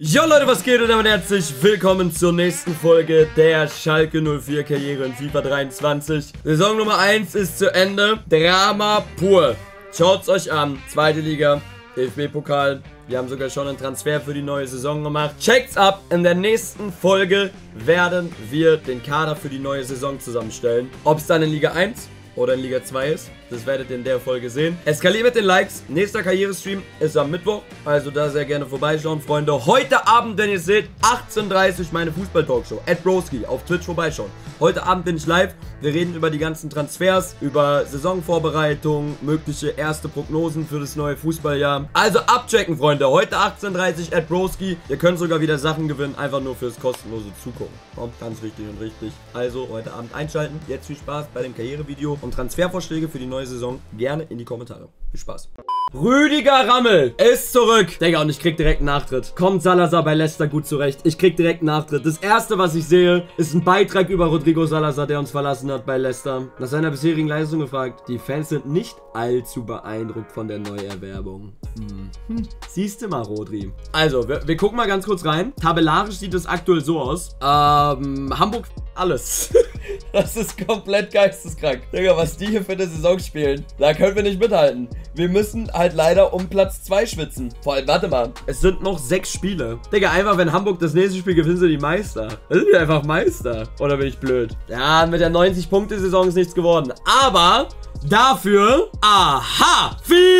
Jo Leute, was geht und damit herzlich willkommen zur nächsten Folge der Schalke 04 Karriere in FIFA 23. Saison Nummer 1 ist zu Ende. Drama pur. Schaut's euch an. Zweite Liga, DFB-Pokal. Wir haben sogar schon einen Transfer für die neue Saison gemacht. Checkt's ab. In der nächsten Folge werden wir den Kader für die neue Saison zusammenstellen. Ob es dann in Liga 1 oder in Liga 2 ist, das werdet ihr in der Folge sehen. Eskaliert mit den Likes. Nächster Karrierestream ist am Mittwoch. Also da sehr gerne vorbeischauen, Freunde. Heute Abend, wenn ihr seht, 18:30 Uhr meine Fußball-Talkshow. @Broski auf Twitch vorbeischauen. Heute Abend bin ich live. Wir reden über die ganzen Transfers, über Saisonvorbereitung, mögliche erste Prognosen für das neue Fußballjahr. Also abchecken, Freunde. Heute 18:30 Uhr @Broski. Ihr könnt sogar wieder Sachen gewinnen, einfach nur fürs kostenlose Zugucken. Kommt ganz wichtig und richtig. Also heute Abend einschalten. Jetzt viel Spaß bei dem Karrierevideo und Transfervorschläge für die neue Saison gerne in die Kommentare. Viel Spaß. Rüdiger Rammel ist zurück. Digga, und ich krieg direkt einen Nachtritt. Kommt Salazar bei Leicester gut zurecht. Ich krieg direkt einen Nachtritt. Das erste, was ich sehe, ist ein Beitrag über Rodrigo Salazar, der uns verlassen hat bei Leicester. Nach seiner bisherigen Leistung gefragt. Die Fans sind nicht allzu beeindruckt von der Neuerwerbung. Siehst du mal, Rodri. Also, wir gucken mal ganz kurz rein. Tabellarisch sieht es aktuell so aus. Hamburg alles. Das ist komplett geisteskrank. Digga, was die hier für eine Saison spielen, da können wir nicht mithalten. Wir müssen halt leider um Platz 2 schwitzen. Vor allem, warte mal, es sind noch 6 Spiele. Digga, einfach wenn Hamburg das nächste Spiel gewinnt, sind die Meister. Das sind die einfach Meister. Oder bin ich blöd? Ja, mit der 90-Punkte-Saison ist nichts geworden. Aber dafür, aha,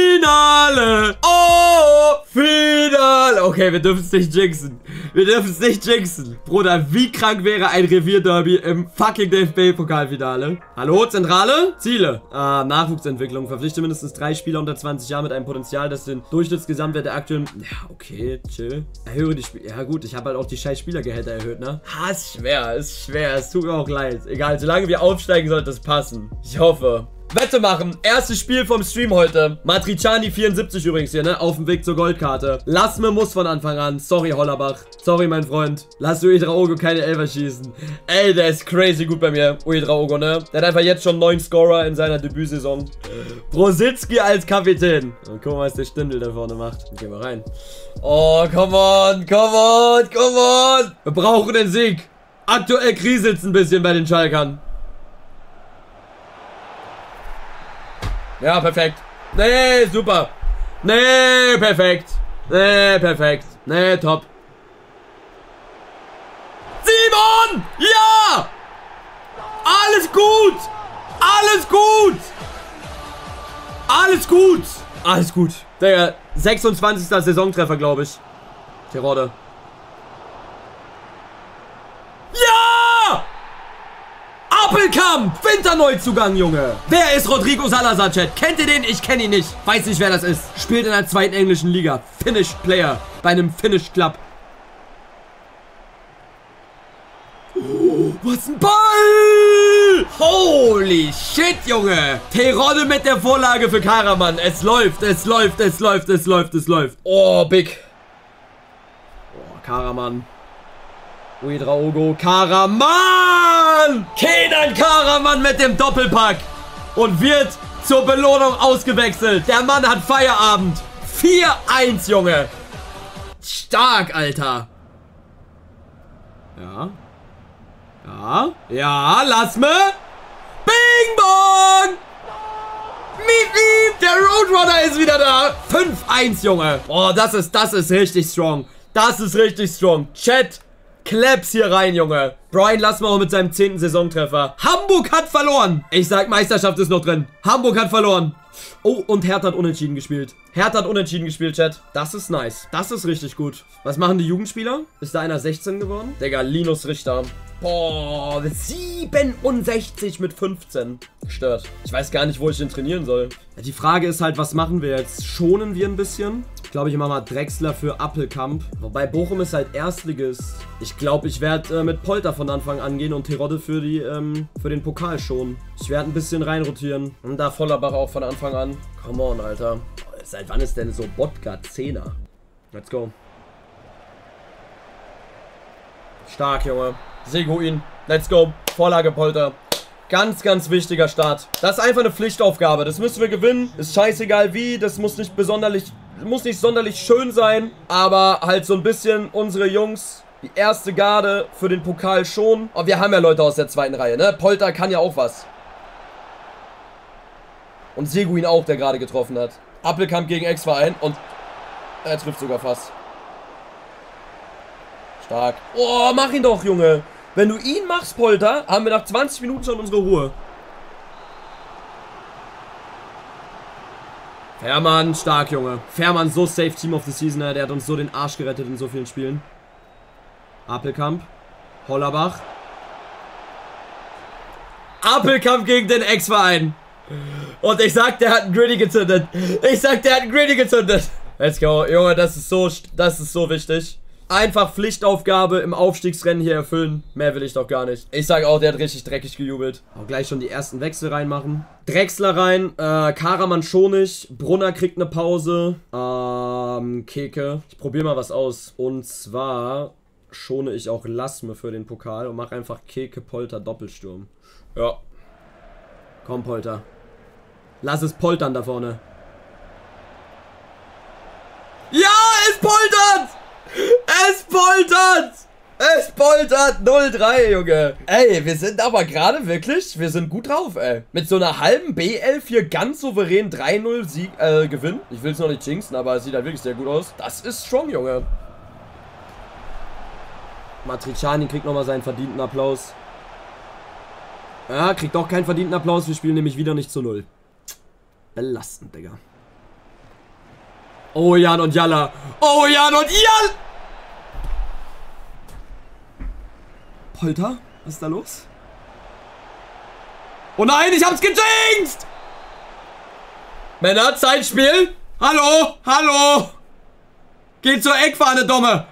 Finale. Oh, Finale. Okay, wir dürfen es nicht jinxen. Wir dürfen es nicht jinxen. Bruder, wie krank wäre ein Revierderby im fucking DFB-Pokalfinale? Hallo, Zentrale? Ziele. Nachwuchsentwicklung. Verpflichte mindestens 3 Spieler unter 20 Jahren mit einem Potenzial, das den Durchschnittsgesamtwert der aktuellen... Ja, okay, chill. Erhöhe die Spiele... Ja gut, ich habe halt auch die scheiß Spielergehälter erhöht, ne? Ist schwer, ist schwer. Es tut mir auch leid. Egal, solange wir aufsteigen, sollte es passen. Ich hoffe. Wette machen. Erstes Spiel vom Stream heute. Matriciani 74 übrigens hier, ne? Auf dem Weg zur Goldkarte. Lassme muss von Anfang an. Sorry, Hollerbach. Sorry, mein Freund. Lass Uedraogo keine Elfer schießen. Ey, der ist crazy gut bei mir. Uedraogo, ne? Der hat einfach jetzt schon 9 Scorer in seiner Debütsaison. Brositzky als Kapitän. Und guck mal, was der Stindl da vorne macht. Gehen wir rein. Oh, come on, come on, come on. Wir brauchen den Sieg. Aktuell kriselt's ein bisschen bei den Schalkern. Ja, perfekt. Nee, super. Nee, perfekt. Nee, perfekt. Nee, top. Simon! Ja! Alles gut! Alles gut! Alles gut! Alles gut. Der 26. Saisontreffer, glaube ich. Terodde. Ja! Appelkamp! Winterneuzugang, Junge! Wer ist Rodrigo Salazar, Chat? Kennt ihr den? Ich kenne ihn nicht. Weiß nicht, wer das ist. Spielt in der 2. englischen Liga. Finnish Player. Bei einem Finnish Club. Oh, was ein Ball! Holy shit, Junge! Terodde mit der Vorlage für Karaman. Es läuft, es läuft, es läuft, es läuft, es läuft. Oh, big. Oh, Karaman. Uedraogo, Karaman! Kenan Karaman mit dem Doppelpack und wird zur Belohnung ausgewechselt. Der Mann hat Feierabend. 4-1, Junge. Stark, Alter. Ja. Ja. Ja, lass mir. Bing bong! Miep, miep, der Roadrunner ist wieder da. 5-1, Junge. Oh, das ist richtig strong. Das ist richtig strong. Chat. Claps hier rein, Junge. Brian Lassmer mit seinem 10. Saisontreffer. Hamburg hat verloren. Ich sag, Meisterschaft ist noch drin. Hamburg hat verloren. Oh, und Hertha hat unentschieden gespielt. Hertha hat unentschieden gespielt, Chat. Das ist nice. Das ist richtig gut. Was machen die Jugendspieler? Ist da einer 16 geworden? Digga, Linus Richter. Boah, 67 mit 15. Stört. Ich weiß gar nicht, wo ich den trainieren soll. Ja, die Frage ist halt, was machen wir jetzt? Schonen wir ein bisschen? Ich glaube, ich mache mal Drexler für Appelkamp. Wobei Bochum ist halt Erstligist. Ich glaube, ich werde mit Polter von Anfang an gehen und Terodde für den Pokal schonen. Ich werde ein bisschen reinrotieren. Und da Vollerbach auch von Anfang an. Come on, Alter. Seit wann ist denn so Bodka 10er? Let's go. Stark, Junge. Seguin. Let's go. Vorlage Polter. Ganz, ganz wichtiger Start. Das ist einfach eine Pflichtaufgabe. Das müssen wir gewinnen. Ist scheißegal wie. Das muss nicht besonders muss nicht sonderlich schön sein, aber halt so ein bisschen unsere Jungs, die erste Garde für den Pokal schon. Und wir haben ja Leute aus der zweiten Reihe, ne? Polter kann ja auch was. Und Seguin auch, der gerade getroffen hat. Appelkamp gegen Ex-Verein und er trifft sogar fast. Stark. Oh, mach ihn doch, Junge. Wenn du ihn machst, Polter, haben wir nach 20 Minuten schon unsere Ruhe. Fährmann, stark, Junge. Fährmann, so safe Team of the Season. Der hat uns so den Arsch gerettet in so vielen Spielen. Appelkamp. Hollerbach. Appelkamp gegen den Ex-Verein. Und ich sag, der hat einen Gritty gezündet. Let's go. Junge, das ist so wichtig. Einfach Pflichtaufgabe im Aufstiegsrennen hier erfüllen. Mehr will ich doch gar nicht. Ich sag auch, der hat richtig dreckig gejubelt. Auch gleich schon die ersten Wechsel reinmachen. Drechsler rein. Karaman schon nicht. Brunner kriegt eine Pause. Keke. Ich probiere mal was aus. Und zwar schone ich auch Lasme für den Pokal und mache einfach Keke, Polter, Doppelsturm. Ja. Komm, Polter. Lass es poltern da vorne. Ja, es poltert! Es poltert! Es poltert! 0-3, Junge. Ey, wir sind aber gerade wirklich, wir sind gut drauf, ey. Mit so einer halben B11 hier ganz souverän 3-0 Sieg, Gewinn. Ich will es noch nicht jinxen, aber es sieht halt wirklich sehr gut aus. Das ist strong, Junge. Matriciani kriegt nochmal seinen verdienten Applaus. Ja, kriegt doch keinen verdienten Applaus. Wir spielen nämlich wieder nicht zu 0. Belastend, Digga. Oh, Jan und Jalla. Oh, Jan und Jalla. Polter? Was ist da los? Oh nein, ich hab's gejinxt! Männer, Zeitspiel. Hallo, hallo. Geht zur Eckfahne, Dumme.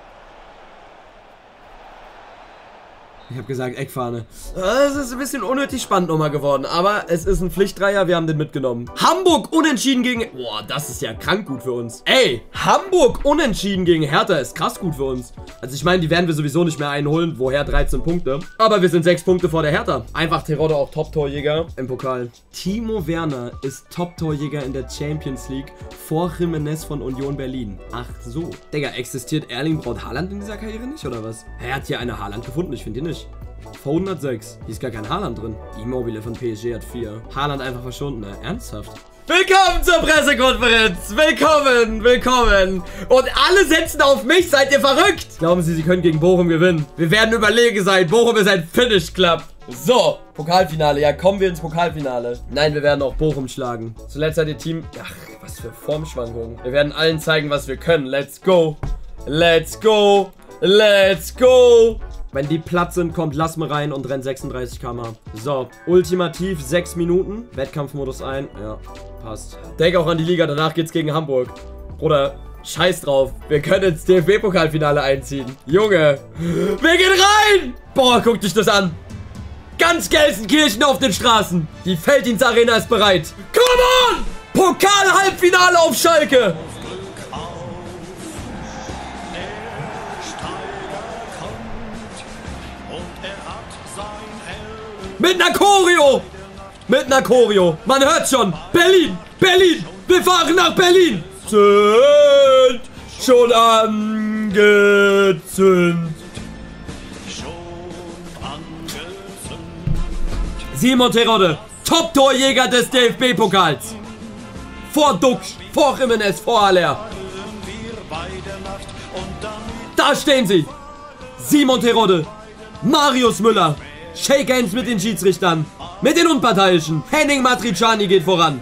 Ich habe gesagt Eckfahne. Es ist ein bisschen unnötig spannend nochmal geworden. Aber es ist ein Pflichtdreier, wir haben den mitgenommen. Hamburg unentschieden gegen... Boah, das ist ja krank gut für uns. Ey, Hamburg unentschieden gegen Hertha ist krass gut für uns. Also ich meine, die werden wir sowieso nicht mehr einholen. Woher 13 Punkte? Aber wir sind 6 Punkte vor der Hertha. Einfach Terodde auch Top-Torjäger im Pokal. Timo Werner ist Top-Torjäger in der Champions League vor Jimenez von Union Berlin. Ach so. Digga, existiert Erling Braut Haaland in dieser Karriere nicht, oder was? Er hat hier eine Haaland gefunden, ich finde ihn nicht. Vor 106. Hier ist gar kein Haaland drin. Immobile von PSG hat 4. Haaland einfach verschwunden. Na, ernsthaft? Willkommen zur Pressekonferenz. Willkommen, willkommen. Und alle setzen auf mich. Seid ihr verrückt? Glauben Sie, Sie können gegen Bochum gewinnen? Wir werden überlegen sein. Bochum ist ein Finish Club. So, Pokalfinale. Ja, kommen wir ins Pokalfinale. Nein, wir werden auch Bochum schlagen. Zuletzt hat Ihr Team... Ach, was für Formschwankungen. Wir werden allen zeigen, was wir können. Let's go. Let's go. Let's go. Wenn die platt sind, kommt Lasme rein und rennt 36 km/h. So, ultimativ 6 Minuten. Wettkampfmodus ein. Ja, passt. Denk auch an die Liga, danach geht's gegen Hamburg. Bruder, scheiß drauf. Wir können ins DFB-Pokalfinale einziehen. Junge, wir gehen rein! Boah, guck dich das an. Ganz Gelsenkirchen auf den Straßen. Die Felddienst-Arena ist bereit. Come on! Pokal-Halbfinale auf Schalke. Mit einer Choreo! Mit einer Choreo! Man hört schon! Berlin! Berlin! Wir fahren nach Berlin! Sind schon angezündet! Simon Terodde! Top-Torjäger des DFB-Pokals! Vor Duxch, vor Jimenez, vor Haller! Da stehen sie! Simon Terodde! Marius Müller! Shake Hands mit den Schiedsrichtern. Mit den Unparteiischen. Henning Matriciani geht voran.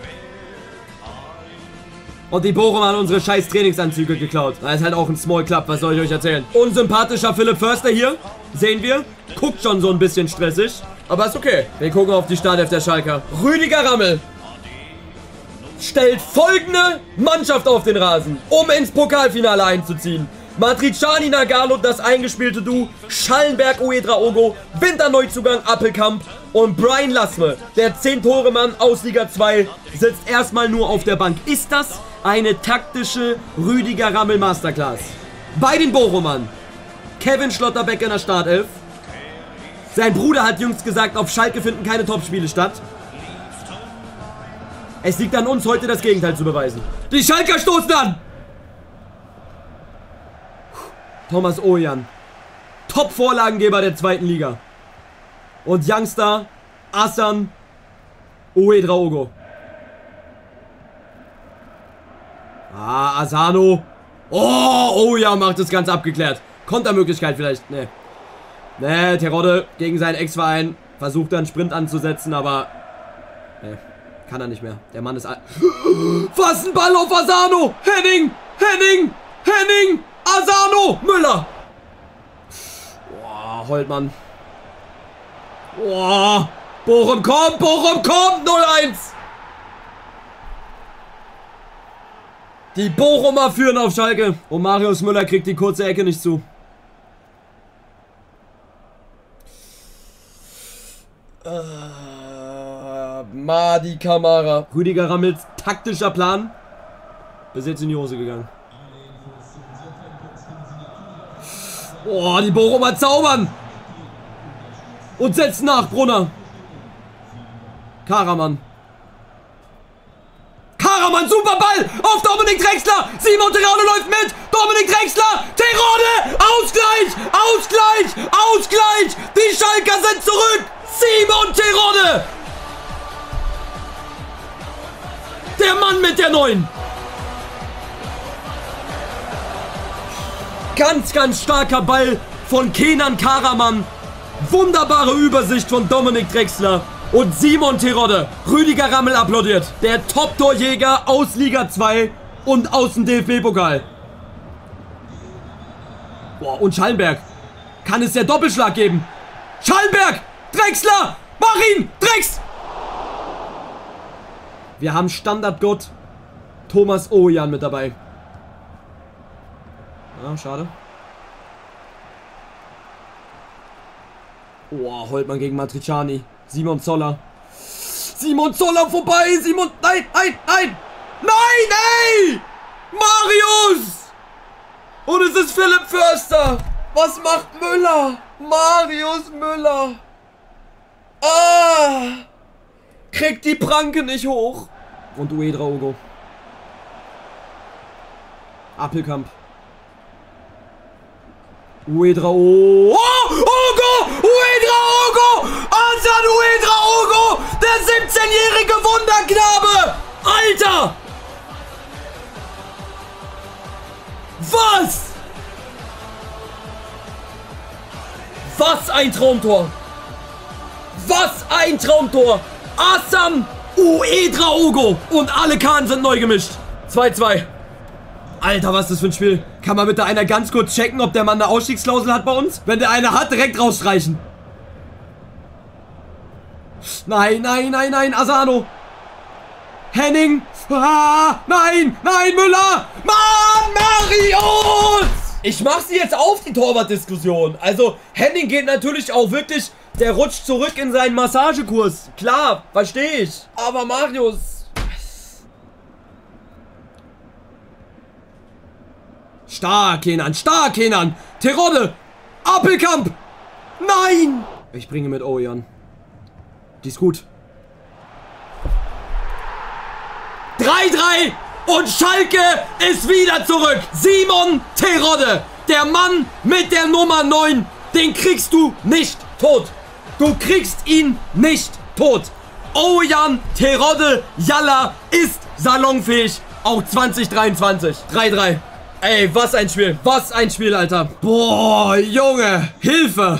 Und die Bochum haben unsere scheiß Trainingsanzüge geklaut. Da ist halt auch ein Small Club, was soll ich euch erzählen? Unsympathischer Philipp Förster hier. Sehen wir. Guckt schon so ein bisschen stressig. Aber ist okay. Wir gucken auf die Startelf der Schalker. Rüdiger Rammel stellt folgende Mannschaft auf den Rasen, um ins Pokalfinale einzuziehen. Matriciani, Nagalo, das eingespielte Duo, Schallenberg, Uedraogo, Winterneuzugang, Appelkamp und Brian Lasme, der 10-Tore-Mann aus Liga 2, sitzt erstmal nur auf der Bank. Ist das eine taktische Rüdiger Rammel Masterclass? Bei den Bochumern, Kevin Schlotterbeck in der Startelf. Sein Bruder hat jüngst gesagt, auf Schalke finden keine Topspiele statt. Es liegt an uns, heute das Gegenteil zu beweisen. Die Schalker stoßen an! Thomas Ojan. Top-Vorlagengeber der zweiten Liga. Und Youngster Asan Ouedraogo. Ah, Asano. Oh ja, macht es ganz abgeklärt. Kontermöglichkeit vielleicht. Nee. Nee, Terodde gegen seinen Ex-Verein. Versucht dann Sprint anzusetzen, aber... Nee, kann er nicht mehr. Der Mann ist... Was ein Ball auf Asano! Henning! Asano! Müller! Boah, Holtmann. Boah! Bochum kommt! 0-1! Die Bochumer führen auf Schalke. Und Marius Müller kriegt die kurze Ecke nicht zu. Madi Kamara. Rüdiger Rammels taktischer Plan. Bis jetzt in die Hose gegangen. Oh, die Bochumer zaubern. Und setzen nach, Brunner. Karaman, super Ball auf Dominik Drexler. Simon Terodde läuft mit. Dominik Drexler. Terodde. Ausgleich. Die Schalker sind zurück. Simon Terodde. Der Mann mit der 9. Ganz starker Ball von Kenan Karaman. Wunderbare Übersicht von Dominik Drexler. Und Simon Terodde. Rüdiger Rammel applaudiert. Der Top-Torjäger aus Liga 2 und aus dem DFB-Pokal. Boah, und Schallenberg. Kann es der Doppelschlag geben? Schallenberg! Drexler! Mach ihn! Drex! Wir haben Standardgott Thomas Ojan mit dabei. Ja, schade. Oh, Holtmann gegen Matriciani. Simon Zoller vorbei. Nein, ey! Marius! Und es ist Philipp Förster. Was macht Müller? Marius Müller. Ah! Kriegt die Pranke nicht hoch. Und Ouedraogo. Appelkamp. Ouedraogo! Asan Ouedraogo! Der 17-jährige Wunderknabe! Alter! Was? Was ein Traumtor! Asan Ouedraogo! Und alle Karten sind neu gemischt. 2-2. Alter, was ist das für ein Spiel? Kann man bitte einer ganz kurz checken, ob der Mann eine Ausstiegsklausel hat bei uns? Wenn der eine hat, direkt rausstreichen. Nein, Asano. Henning. Ah, nein, Müller. Mann, Marius. Ich mach sie jetzt auf, die Torwartdiskussion. Also, Henning geht natürlich auch wirklich, der rutscht zurück in seinen Massagekurs. Klar, verstehe ich. Aber Marius. Stark, Kenan. Terodde. Appelkamp. Nein. Ich bringe mit Ojan. Die ist gut. 3-3 und Schalke ist wieder zurück. Simon Terodde, der Mann mit der Nummer 9, den kriegst du nicht tot. Du kriegst ihn nicht tot. Ojan Terodde Yalla ist salonfähig, auch 2023. 3-3. Ey, was ein Spiel, Alter. Boah, Junge, Hilfe.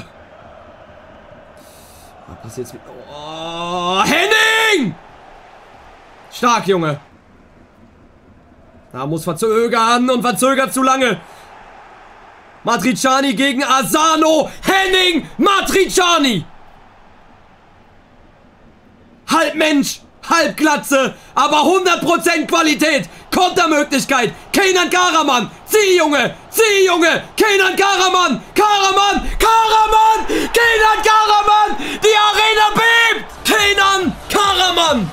Was passiert mit... Oh, Henning! Stark, Junge. Da muss verzögern und verzögert zu lange. Matriciani gegen Asano. Henning Matriciani. Halb Mensch, halb Glatze, aber 100% Qualität. Kontermöglichkeit. Kenan Karaman. Zieh, Junge. Kenan Karaman. Kenan Karaman. Die Arena bebt. Kenan Karaman.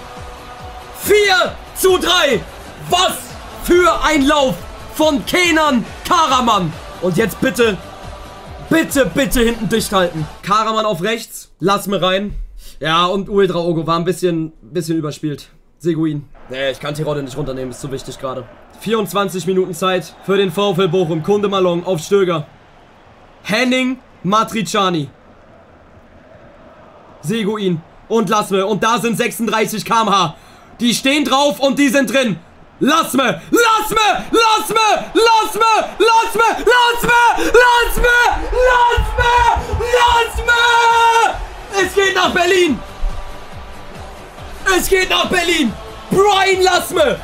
4-3. Was für ein Lauf von Kenan Karaman. Und jetzt bitte hinten dicht halten. Karaman auf rechts. Lass mir rein. Ja, und Ouedraogo war ein bisschen überspielt. Seguin. Nee, ich kann Terodde nicht runternehmen, ist zu wichtig gerade. 24 Minuten Zeit für den VfL Bochum. Kunde Malong auf Stöger. Henning Matriciani. Seguin. Und Lasme. Und da sind 36 km/h. Die stehen drauf und die sind drin. Lasme! Lasme! Lasme! Lasme! Lasme! Lasme! Lasme! Lasme! Lasme! Es geht nach Berlin! Es geht nach Berlin! Brian Lasme!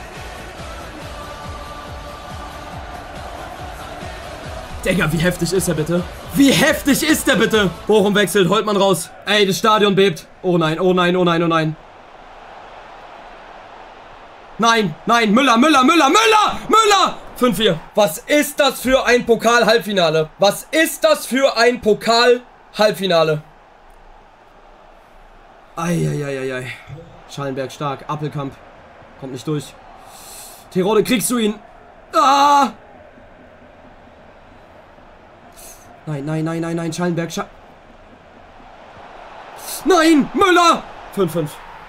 Digga, wie heftig ist er bitte? Wie heftig ist er bitte? Bochum wechselt, Holtmann raus. Ey, das Stadion bebt. Oh nein, oh nein, oh nein, oh nein. Nein, nein, Müller, Müller, Müller, Müller, Müller! 5-4. Was ist das für ein Pokal-Halbfinale? Was ist das für ein Pokal-Halbfinale? Eieieiei. Schallenberg stark. Appelkamp. Kommt nicht durch. Terodde, kriegst du ihn? Ah! Nein, nein, nein, nein, nein. Schallenberg. Nein! Müller! 5-5.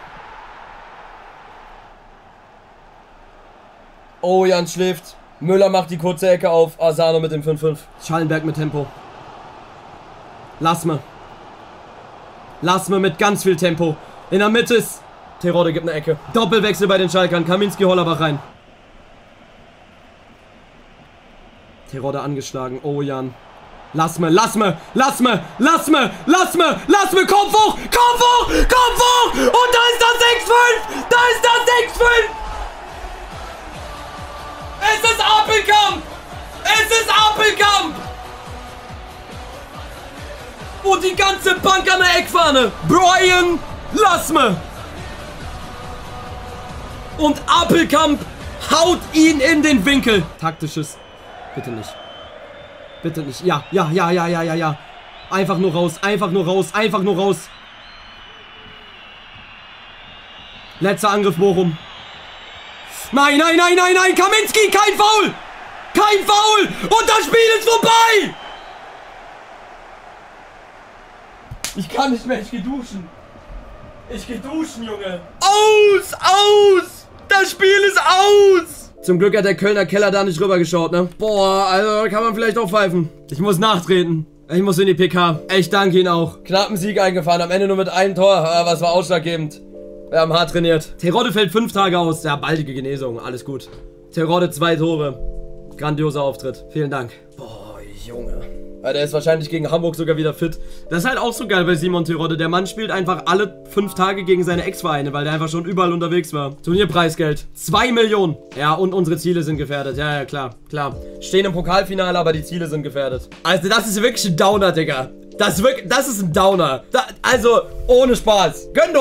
Oh, Jan schläft. Müller macht die kurze Ecke auf. Asano mit dem 5-5. Schallenberg mit Tempo. Lasme. Lasme mit ganz viel Tempo. In der Mitte ist... Terodde gibt eine Ecke. Doppelwechsel bei den Schalkern. Kaminski, Hollerbach rein. Terodde angeschlagen. Oh, Jan. Lasme, Lasme, Lasme, Lasme, Lasme, Lasme, Kopf hoch, Kopf hoch, Kopf hoch! Und da ist das 6-5! Da ist das 6-5! Es ist Appelkamp! Es ist Appelkamp! Und die ganze Bank an der Eckfahne! Brian Lasme! Und Appelkamp haut ihn in den Winkel! Taktisches. Bitte nicht. Bitte nicht. Ja, ja, ja, ja, ja, ja, ja. Einfach nur raus, einfach nur raus, einfach nur raus. Letzter Angriff Bochum. Nein, nein, nein, nein, nein, Kaminski, kein Foul! Kein Foul! Und das Spiel ist vorbei! Ich kann nicht mehr, ich geh duschen. Ich geh duschen, Junge. Aus, aus! Das Spiel ist aus! Zum Glück hat der Kölner Keller da nicht rübergeschaut, ne? Boah, also kann man vielleicht auch pfeifen. Ich muss nachtreten. Ich muss in die PK. Ich danke Ihnen auch. Knappen Sieg eingefahren, am Ende nur mit einem Tor. Aber es war ausschlaggebend. Wir haben hart trainiert. Terodde fällt 5 Tage aus. Ja, baldige Genesung. Alles gut. Terodde 2 Tore. Grandioser Auftritt. Vielen Dank. Boah, Junge. Ja, der ist wahrscheinlich gegen Hamburg sogar wieder fit. Das ist halt auch so geil bei Simon Terodde. Der Mann spielt einfach alle 5 Tage gegen seine Ex-Vereine, weil der einfach schon überall unterwegs war. Turnierpreisgeld. 2 Millionen. Ja, und unsere Ziele sind gefährdet. Ja, ja, klar. Klar. Stehen im Pokalfinale, aber die Ziele sind gefährdet. Also, das ist wirklich ein Downer, Digga. Das ist ein Downer. Also, ohne Spaß. Gönn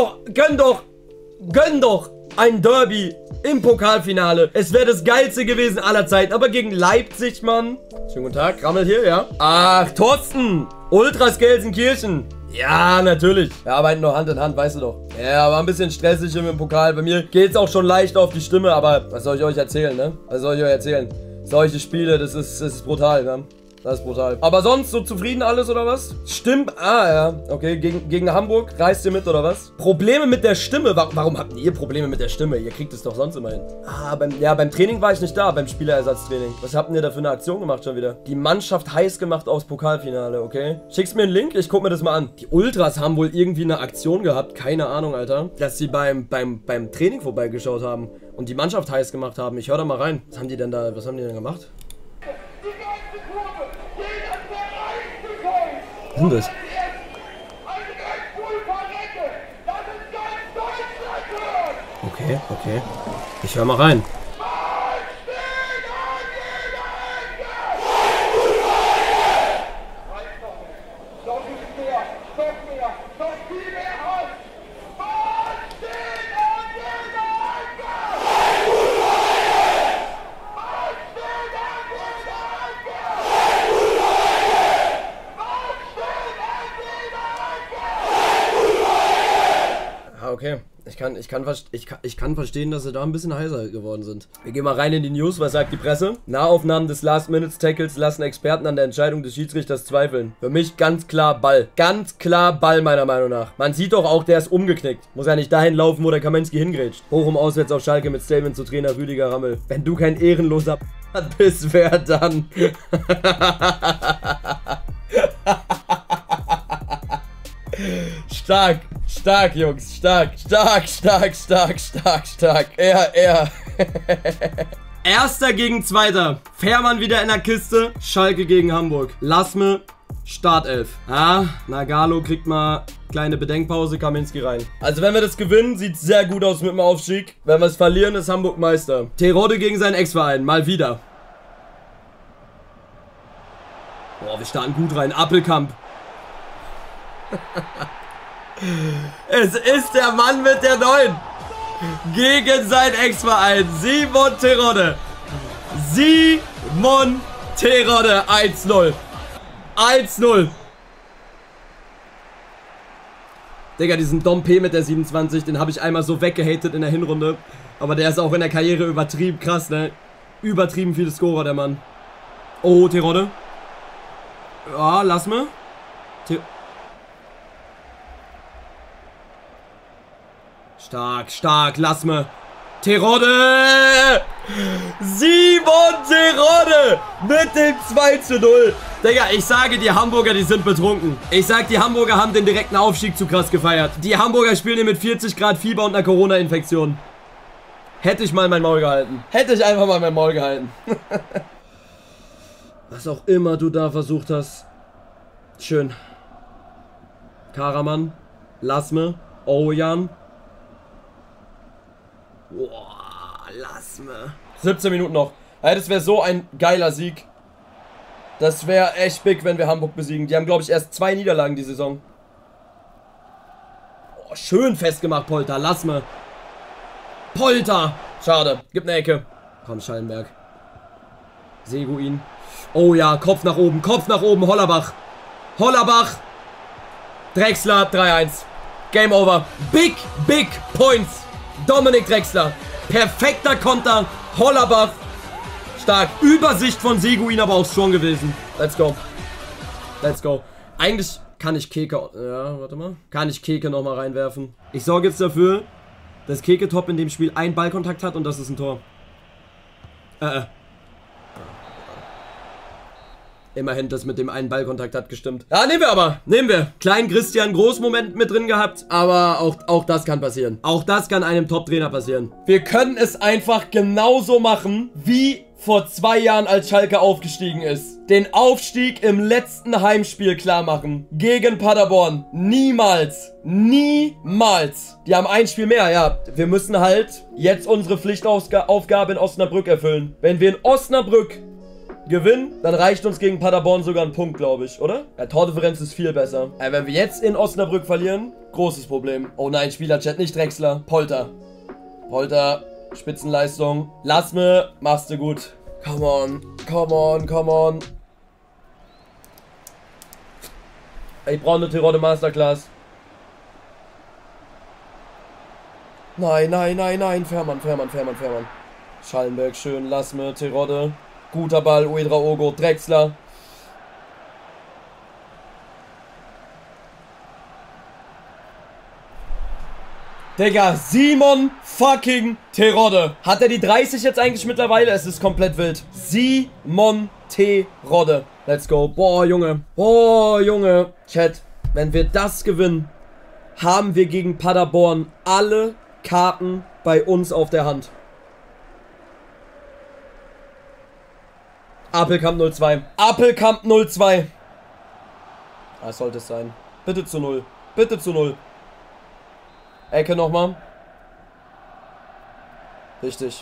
doch ein Derby im Pokalfinale. Es wäre das geilste gewesen aller Zeiten. Aber gegen Leipzig, Mann. Schönen guten Tag. Rammelt hier, ja? Ach, Thorsten. Ultras Gelsenkirchen. Ja, natürlich. Wir arbeiten noch Hand in Hand, weißt du doch. Ja, war ein bisschen stressig im Pokal. Bei mir geht's auch schon leicht auf die Stimme. Aber was soll ich euch erzählen, ne? Was soll ich euch erzählen? Solche Spiele, das ist brutal, ne? Das ist brutal. Aber sonst so zufrieden alles, oder was? Stimmt. Ah, ja. Okay, gegen Hamburg reist ihr mit, oder was? Probleme mit der Stimme. Warum habt ihr Probleme mit der Stimme? Ihr kriegt es doch sonst immer hin. Ah, beim Training war ich nicht da, beim Spielerersatztraining. Was habt ihr da für eine Aktion gemacht schon wieder? Die Mannschaft heiß gemacht aufs Pokalfinale, okay? Schickst mir einen Link, ich guck mir das mal an. Die Ultras haben wohl irgendwie eine Aktion gehabt, keine Ahnung, Alter. Dass sie beim Training vorbeigeschaut haben und die Mannschaft heiß gemacht haben. Ich höre da mal rein. Was haben die denn gemacht? Was ist denn das? Okay, okay. Ich höre mal rein. Okay. Ich kann verstehen, dass sie da ein bisschen heiser geworden sind. Wir gehen mal rein in die News. Was sagt die Presse? Nahaufnahmen des Last-Minute-Tackles lassen Experten an der Entscheidung des Schiedsrichters zweifeln. Für mich ganz klar Ball. Ganz klar Ball, meiner Meinung nach. Man sieht doch auch, der ist umgeknickt. Muss ja nicht dahin laufen, wo der Kaminski hingrätscht. Bochum auswärts auf Schalke mit Statement zu Trainer Rüdiger Rammel. Wenn du kein ehrenloser bist, wer dann? Stark, stark, Jungs, stark. Er. Erster gegen Zweiter. Fährmann wieder in der Kiste. Schalke gegen Hamburg. Lassme, Startelf. Ah, Nagalo kriegt mal kleine Bedenkpause, Kaminski rein. Also wenn wir das gewinnen, sieht es sehr gut aus mit dem Aufstieg. Wenn wir es verlieren, ist Hamburg Meister. Terodde gegen seinen Ex-Verein, mal wieder. Boah, wir starten gut rein. Appelkamp. Es ist der Mann mit der 9 gegen seinen Ex-Verein. Simon Terodde. 1-0. 1-0. Digga, diesen Dom P mit der 27, den habe ich einmal so weggehatet in der Hinrunde. Aber der ist auch in der Karriere übertrieben krass, ne? Übertrieben viele Scorer, der Mann. Oh, Terodde. Ja, lass mal. Stark, lass mal. Terodde! Simon Terodde! Mit dem 2-0. Digga, ich sage, die Hamburger, die sind betrunken. Ich sag, die Hamburger haben den direkten Aufstieg zu krass gefeiert. Die Hamburger spielen hier mit 40 Grad Fieber und einer Corona-Infektion. Hätte ich mal mein Maul gehalten. Hätte ich einfach mal mein Maul gehalten. Was auch immer du da versucht hast. Schön. Karaman. Lassme. Ojan. Boah, Lassme. 17 Minuten noch. Ja, das wäre so ein geiler Sieg. Das wäre echt big, wenn wir Hamburg besiegen. Die haben, glaube ich, erst 2 Niederlagen die Saison. Oh, schön festgemacht, Polter. Lassme. Polter. Schade. Gib eine Ecke. Komm, Schallenberg. Seguin. Oh ja, Kopf nach oben. Hollerbach. Drexler, 3-1. Game over. Big Points. Dominik Drexler. Perfekter Konter. Hollerbach. Stark. Übersicht von Seguin, aber auch strong gewesen. Let's go. Eigentlich kann ich Keke... Ja, warte mal. Kann ich Keke nochmal reinwerfen. Ich sorge jetzt dafür, dass Keke Top in dem Spiel einen Ballkontakt hat und das ist ein Tor. Immerhin, das mit dem einen Ballkontakt hat gestimmt. Ja, nehmen wir. Kleinen Christian, Großmoment mit drin gehabt, aber auch das kann passieren. Auch das kann einem Top-Trainer passieren. Wir können es einfach genauso machen, wie vor 2 Jahren, als Schalke aufgestiegen ist. Den Aufstieg im letzten Heimspiel klar machen. Gegen Paderborn. Niemals. Die haben ein Spiel mehr, ja. Wir müssen halt jetzt unsere Pflichtaufgabe in Osnabrück erfüllen. Wenn wir in Osnabrück gewinnen, dann reicht uns gegen Paderborn sogar ein Punkt, glaube ich, oder? Ja, Tordifferenz ist viel besser. Aber wenn wir jetzt in Osnabrück verlieren, großes Problem. Oh nein, Spielerchat, nicht Drexler. Polter, Spitzenleistung. Lassme, machst du gut. Come on. Ich brauche eine Terodde Masterclass. Nein. Fährmann. Schallenberg, schön. Lassme, Terodde. Guter Ball, Uedraogo, Drexler. Digga, Simon fucking Terodde. Hat er die 30 jetzt eigentlich mittlerweile? Es ist komplett wild. Simon Terodde. Let's go. Boah, Junge. Chat, wenn wir das gewinnen, haben wir gegen Paderborn alle Karten bei uns auf der Hand. Appelkamp 0-2. Das sollte es sein. Bitte zu 0. Ecke nochmal. Wichtig.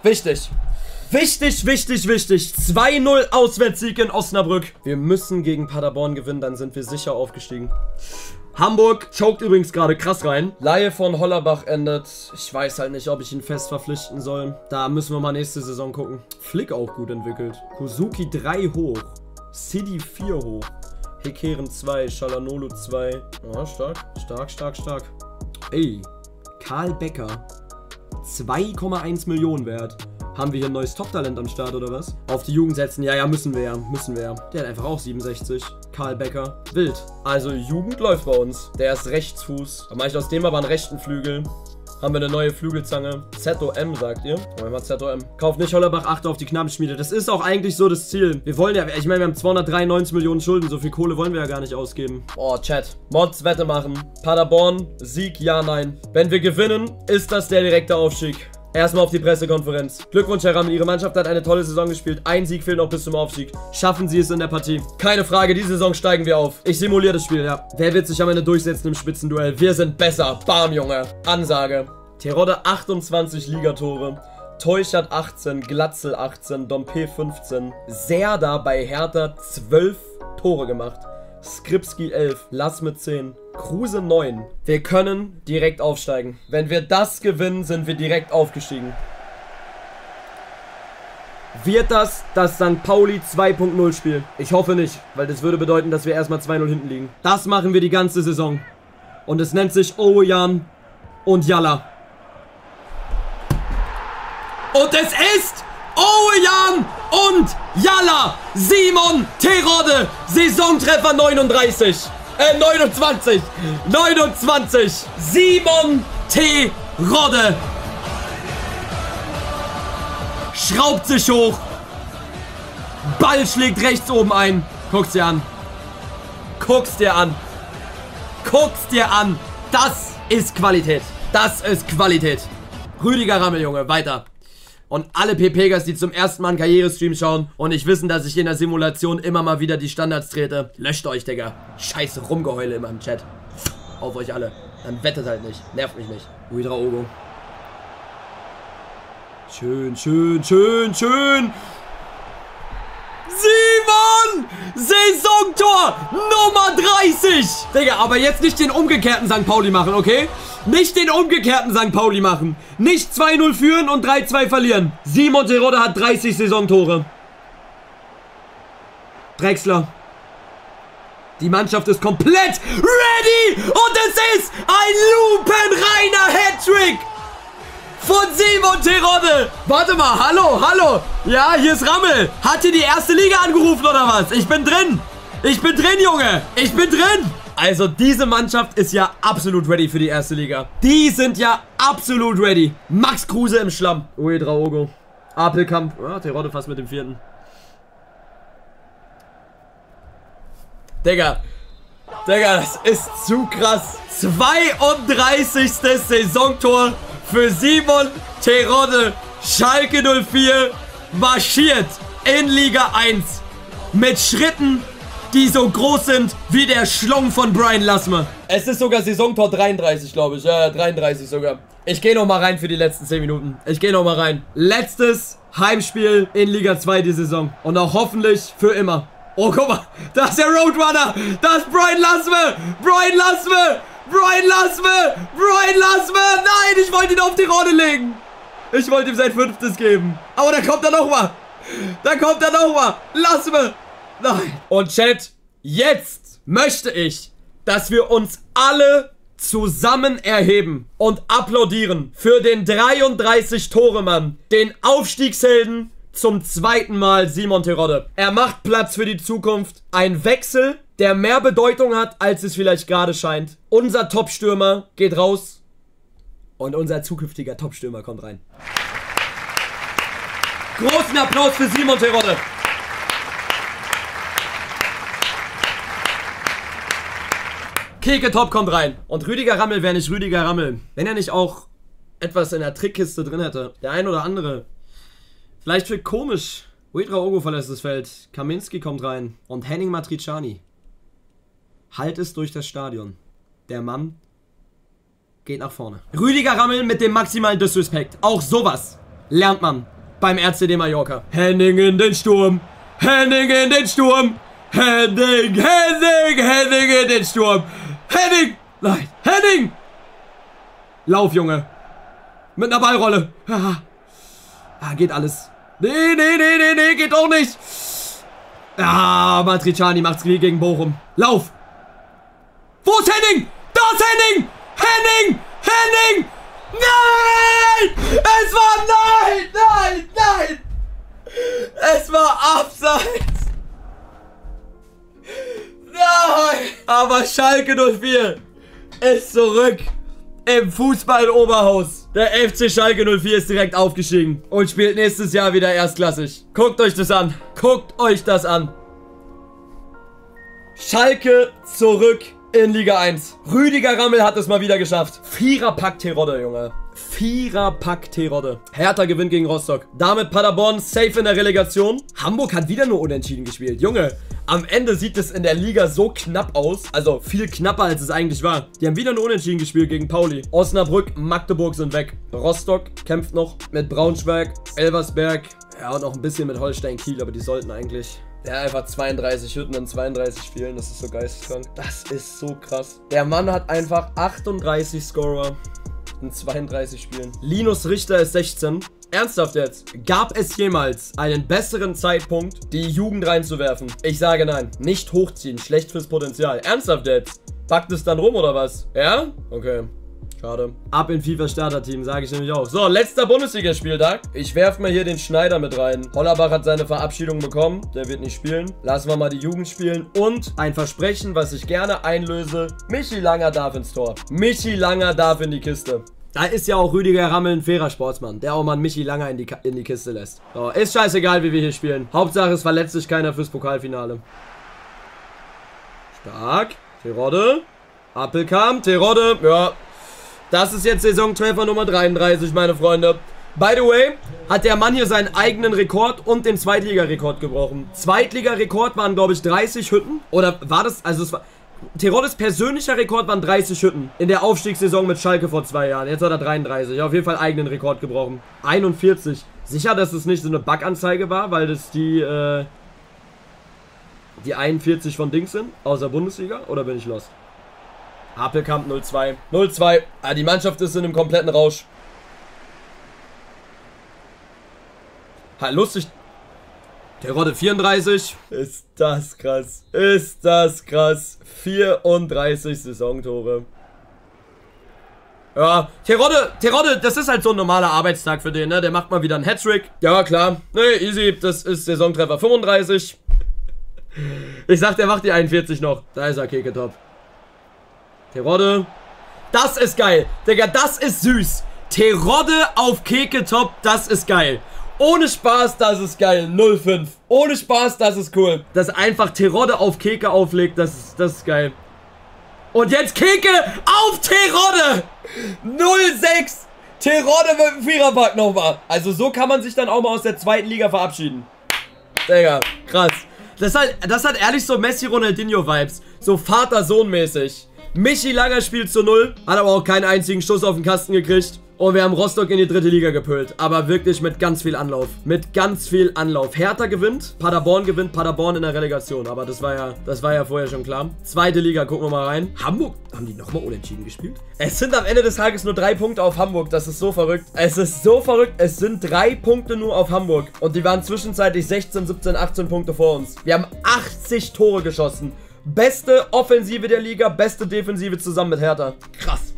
2-0 Auswärtssieg in Osnabrück. Wir müssen gegen Paderborn gewinnen, dann sind wir sicher aufgestiegen. Hamburg choked übrigens gerade krass rein. Leihe von Hollerbach endet. Ich weiß halt nicht, ob ich ihn fest verpflichten soll. Da müssen wir mal nächste Saison gucken. Flick auch gut entwickelt. Kozuki 3 hoch. Sidi 4 hoch. Hekeren 2. Shalanolu 2. Ja, stark. Ey. Karl Becker. 2,1 Millionen wert. Haben wir hier ein neues Top-Talent am Start, oder was? Auf die Jugend setzen. Ja, müssen wir ja. Der hat einfach auch 67. Karl Becker. Wild. Also, Jugend läuft bei uns. Der ist Rechtsfuß. Da mache ich aus dem aber einen rechten Flügel. Haben wir eine neue Flügelzange. ZOM, sagt ihr? Wollen wir mal ZOM. Kauft nicht Hollerbach, achte auf die Knappenschmiede. Das ist auch eigentlich so das Ziel. Wir wollen ja, ich meine, wir haben 293 Millionen Schulden. So viel Kohle wollen wir ja gar nicht ausgeben. Oh, Chat. Mods, Wette machen. Paderborn, Sieg, ja, nein. Wenn wir gewinnen, ist das der direkte Aufstieg. Erstmal auf die Pressekonferenz. Glückwunsch, Herr Rammel. Ihre Mannschaft hat eine tolle Saison gespielt. Ein Sieg fehlt noch bis zum Aufstieg. Schaffen Sie es in der Partie? Keine Frage, diese Saison steigen wir auf. Ich simuliere das Spiel, ja. Wer wird sich am Ende durchsetzen im Spitzenduell? Wir sind besser. Bam, Junge. Ansage. Terodde 28 Ligatore. Teuchert 18, Glatzel 18, Dompe 15. Serda bei Hertha 12 Tore gemacht. Skripski 11, Lass mit 10, Kruse 9. Wir können direkt aufsteigen. Wenn wir das gewinnen, sind wir direkt aufgestiegen. Wird das St. Pauli 2.0 Spiel? Ich hoffe nicht, weil das würde bedeuten, dass wir erstmal 2-0 hinten liegen. Das machen wir die ganze Saison. Und es nennt sich Ojan und Jalla. Und es ist Ojan und Jalla. Simon Terodde. Saisontreffer 29. 29. Simon Terodde. Schraubt sich hoch. Ball schlägt rechts oben ein. Guck's dir an. Guck's dir an. Das ist Qualität. Rüdiger Rammel, Junge. Weiter. Und alle PPGers, die zum ersten Mal einen Karrierestream schauen und nicht wissen, dass ich in der Simulation immer mal wieder die Standards trete, löscht euch, Digga. Scheiße Rumgeheule immer im Chat. Auf euch alle. Dann wettet halt nicht. Nervt mich nicht. Uidraogo. Schön. Simon! Saisontor Nummer 30! Digga, aber jetzt nicht den umgekehrten St. Pauli machen, okay? Nicht den umgekehrten St. Pauli machen. Nicht 2-0 führen und 3-2 verlieren. Simon Terodde hat 30 Saisontore. Drexler. Die Mannschaft ist komplett ready. Und es ist ein lupenreiner Hattrick von Simon Terodde. Warte mal, hallo. Ja, hier ist Rammel. Hat hier die erste Liga angerufen oder was? Ich bin drin, Junge. Ich bin drin. Also diese Mannschaft ist ja absolut ready für die erste Liga. Die sind ja absolut ready. Max Kruse im Schlamm. Uedraogo. Apelkamp. Ja, Terodde fast mit dem 4. Digga, das ist zu krass. 32. Saisontor für Simon Terodde. Schalke 04 marschiert in Liga 1 mit Schritten, die so groß sind wie der Schlong von Brian Lasme. Es ist sogar Saisontor 33, glaube ich. Ja, 33 sogar. Ich gehe nochmal rein für die letzten 10 Minuten. Letztes Heimspiel in Liga 2 die Saison. Und auch hoffentlich für immer. Oh, guck mal. Da ist der Roadrunner. Da ist Brian Lasme. Nein, ich wollte ihn auf die Rolle legen. Ich wollte ihm sein 5. geben. Aber da kommt er nochmal. Lasme. Nein. Und Chat, jetzt möchte ich, dass wir uns alle zusammen erheben und applaudieren für den 33-Tore-Mann, den Aufstiegshelden zum 2. Mal Simon Terodde. Er macht Platz für die Zukunft. Ein Wechsel, der mehr Bedeutung hat, als es vielleicht gerade scheint. Unser Top-Stürmer geht raus und unser zukünftiger Top-Stürmer kommt rein. Großen Applaus für Simon Terodde. Keke Top kommt rein. Und Rüdiger Rammel wäre nicht Rüdiger Rammel, wenn er nicht auch etwas in der Trickkiste drin hätte. Der ein oder andere. Vielleicht wird komisch. Uedraogo verlässt das Feld. Kaminski kommt rein. Und Henning Matriciani. Halt es durch das Stadion. Der Mann geht nach vorne. Rüdiger Rammel mit dem maximalen Disrespekt. Auch sowas lernt man beim RCD Mallorca. Henning in den Sturm. Henning in den Sturm. Henning in den Sturm. Henning! Nein, Henning! Lauf, Junge. Mit einer Ballrolle. Geht alles. Nee, geht auch nicht. Matriciani macht's gegen Bochum. Lauf! Wo ist Henning? Da ist Henning! Henning! Nein! Es war nein! Nein! Nein! Es war abseits! Nein! Aber Schalke 04 ist zurück im Fußball-Oberhaus. Der FC Schalke 04 ist direkt aufgestiegen und spielt nächstes Jahr wieder erstklassig. Guckt euch das an. Guckt euch das an. Schalke zurück in Liga 1. Rüdiger Rammel hat es mal wieder geschafft. Viererpack Terodde, Junge. Viererpack Terodde. Hertha gewinnt gegen Rostock. Damit Paderborn safe in der Relegation. Hamburg hat wieder nur unentschieden gespielt. Junge, am Ende sieht es in der Liga so knapp aus. Also viel knapper, als es eigentlich war. Die haben wieder nur unentschieden gespielt gegen Pauli. Osnabrück, Magdeburg sind weg. Rostock kämpft noch mit Braunschweig, Elversberg. Ja, und auch ein bisschen mit Holstein Kiel, aber die sollten eigentlich... Ja, einfach 32 Hütten in 32 Spielen, das ist so geisteskrank. Das ist so krass. Der Mann hat einfach 38 Scorer in 32 Spielen. Linus Richter ist 16. Ernsthaft jetzt? Gab es jemals einen besseren Zeitpunkt, die Jugend reinzuwerfen? Ich sage nein. Nicht hochziehen, schlecht fürs Potenzial. Ernsthaft jetzt? Packt es dann rum oder was? Ja? Okay. Schade. Ab in FIFA Starter-Team, sage ich nämlich auch. So, letzter Bundesligaspieltag. Ich werfe mal hier den Schneider mit rein. Hollerbach hat seine Verabschiedung bekommen. Der wird nicht spielen. Lassen wir mal die Jugend spielen. Und ein Versprechen, was ich gerne einlöse. Michi Langer darf ins Tor. Michi Langer darf in die Kiste. Da ist ja auch Rüdiger Rammel ein fairer Sportsmann, der auch mal Michi Langer in die Kiste lässt. So, ist scheißegal, wie wir hier spielen. Hauptsache, es verletzt sich keiner fürs Pokalfinale. Stark. Terodde. Appelkamp. Terodde. Ja. Das ist jetzt Saisontreffer Nummer 33, meine Freunde. By the way, hat der Mann hier seinen eigenen Rekord und den Zweitligarekord gebrochen. Zweitligarekord waren, glaube ich, 30 Hütten. Oder war das, also es war... Teroddes persönlicher Rekord waren 30 Hütten in der Aufstiegssaison mit Schalke vor 2 Jahren. Jetzt hat er 33. Auf jeden Fall eigenen Rekord gebrochen. 41. Sicher, dass es nicht so eine Bug-Anzeige war, weil das die 41 von Dings sind aus der Bundesliga? Oder bin ich lost? Appelkamp 0-2. 0-2. Ah, die Mannschaft ist in einem kompletten Rausch. Ha, lustig. Terodde 34. Ist das krass. Ist das krass. 34 Saisontore. Ja, Terodde, das ist halt so ein normaler Arbeitstag für den, ne? Der macht mal wieder einen Hattrick. Ja, klar. Nee, easy. Das ist Saisontreffer 35. Ich sag, der macht die 41 noch. Da ist er, Keke top. Terodde. Das ist geil. Digga, das ist süß. Terodde auf Keke top, das ist geil. Ohne Spaß, das ist geil. 0-5. Ohne Spaß, das ist cool. Dass einfach Terodde auf Keke auflegt, das ist geil. Und jetzt Keke auf Terodde. 0-6. Terodde mit dem Viererpack nochmal. Also so kann man sich dann auch mal aus der zweiten Liga verabschieden. Digga, krass. Das hat ehrlich so Messi-Ronaldinho-Vibes. So Vater-Sohn-mäßig. Michi Langer spielt zu 0, hat aber auch keinen einzigen Schuss auf den Kasten gekriegt. Und wir haben Rostock in die 3. Liga gepölt. Aber wirklich mit ganz viel Anlauf. Mit ganz viel Anlauf. Hertha gewinnt, Paderborn in der Relegation. Aber das war ja vorher schon klar. 2. Liga, gucken wir mal rein. Hamburg, haben die nochmal unentschieden gespielt? Es sind am Ende des Tages nur 3 Punkte auf Hamburg. Das ist so verrückt. Es ist so verrückt. Es sind 3 Punkte nur auf Hamburg. Und die waren zwischenzeitlich 16, 17, 18 Punkte vor uns. Wir haben 80 Tore geschossen. Beste Offensive der Liga, beste Defensive zusammen mit Hertha. Krass.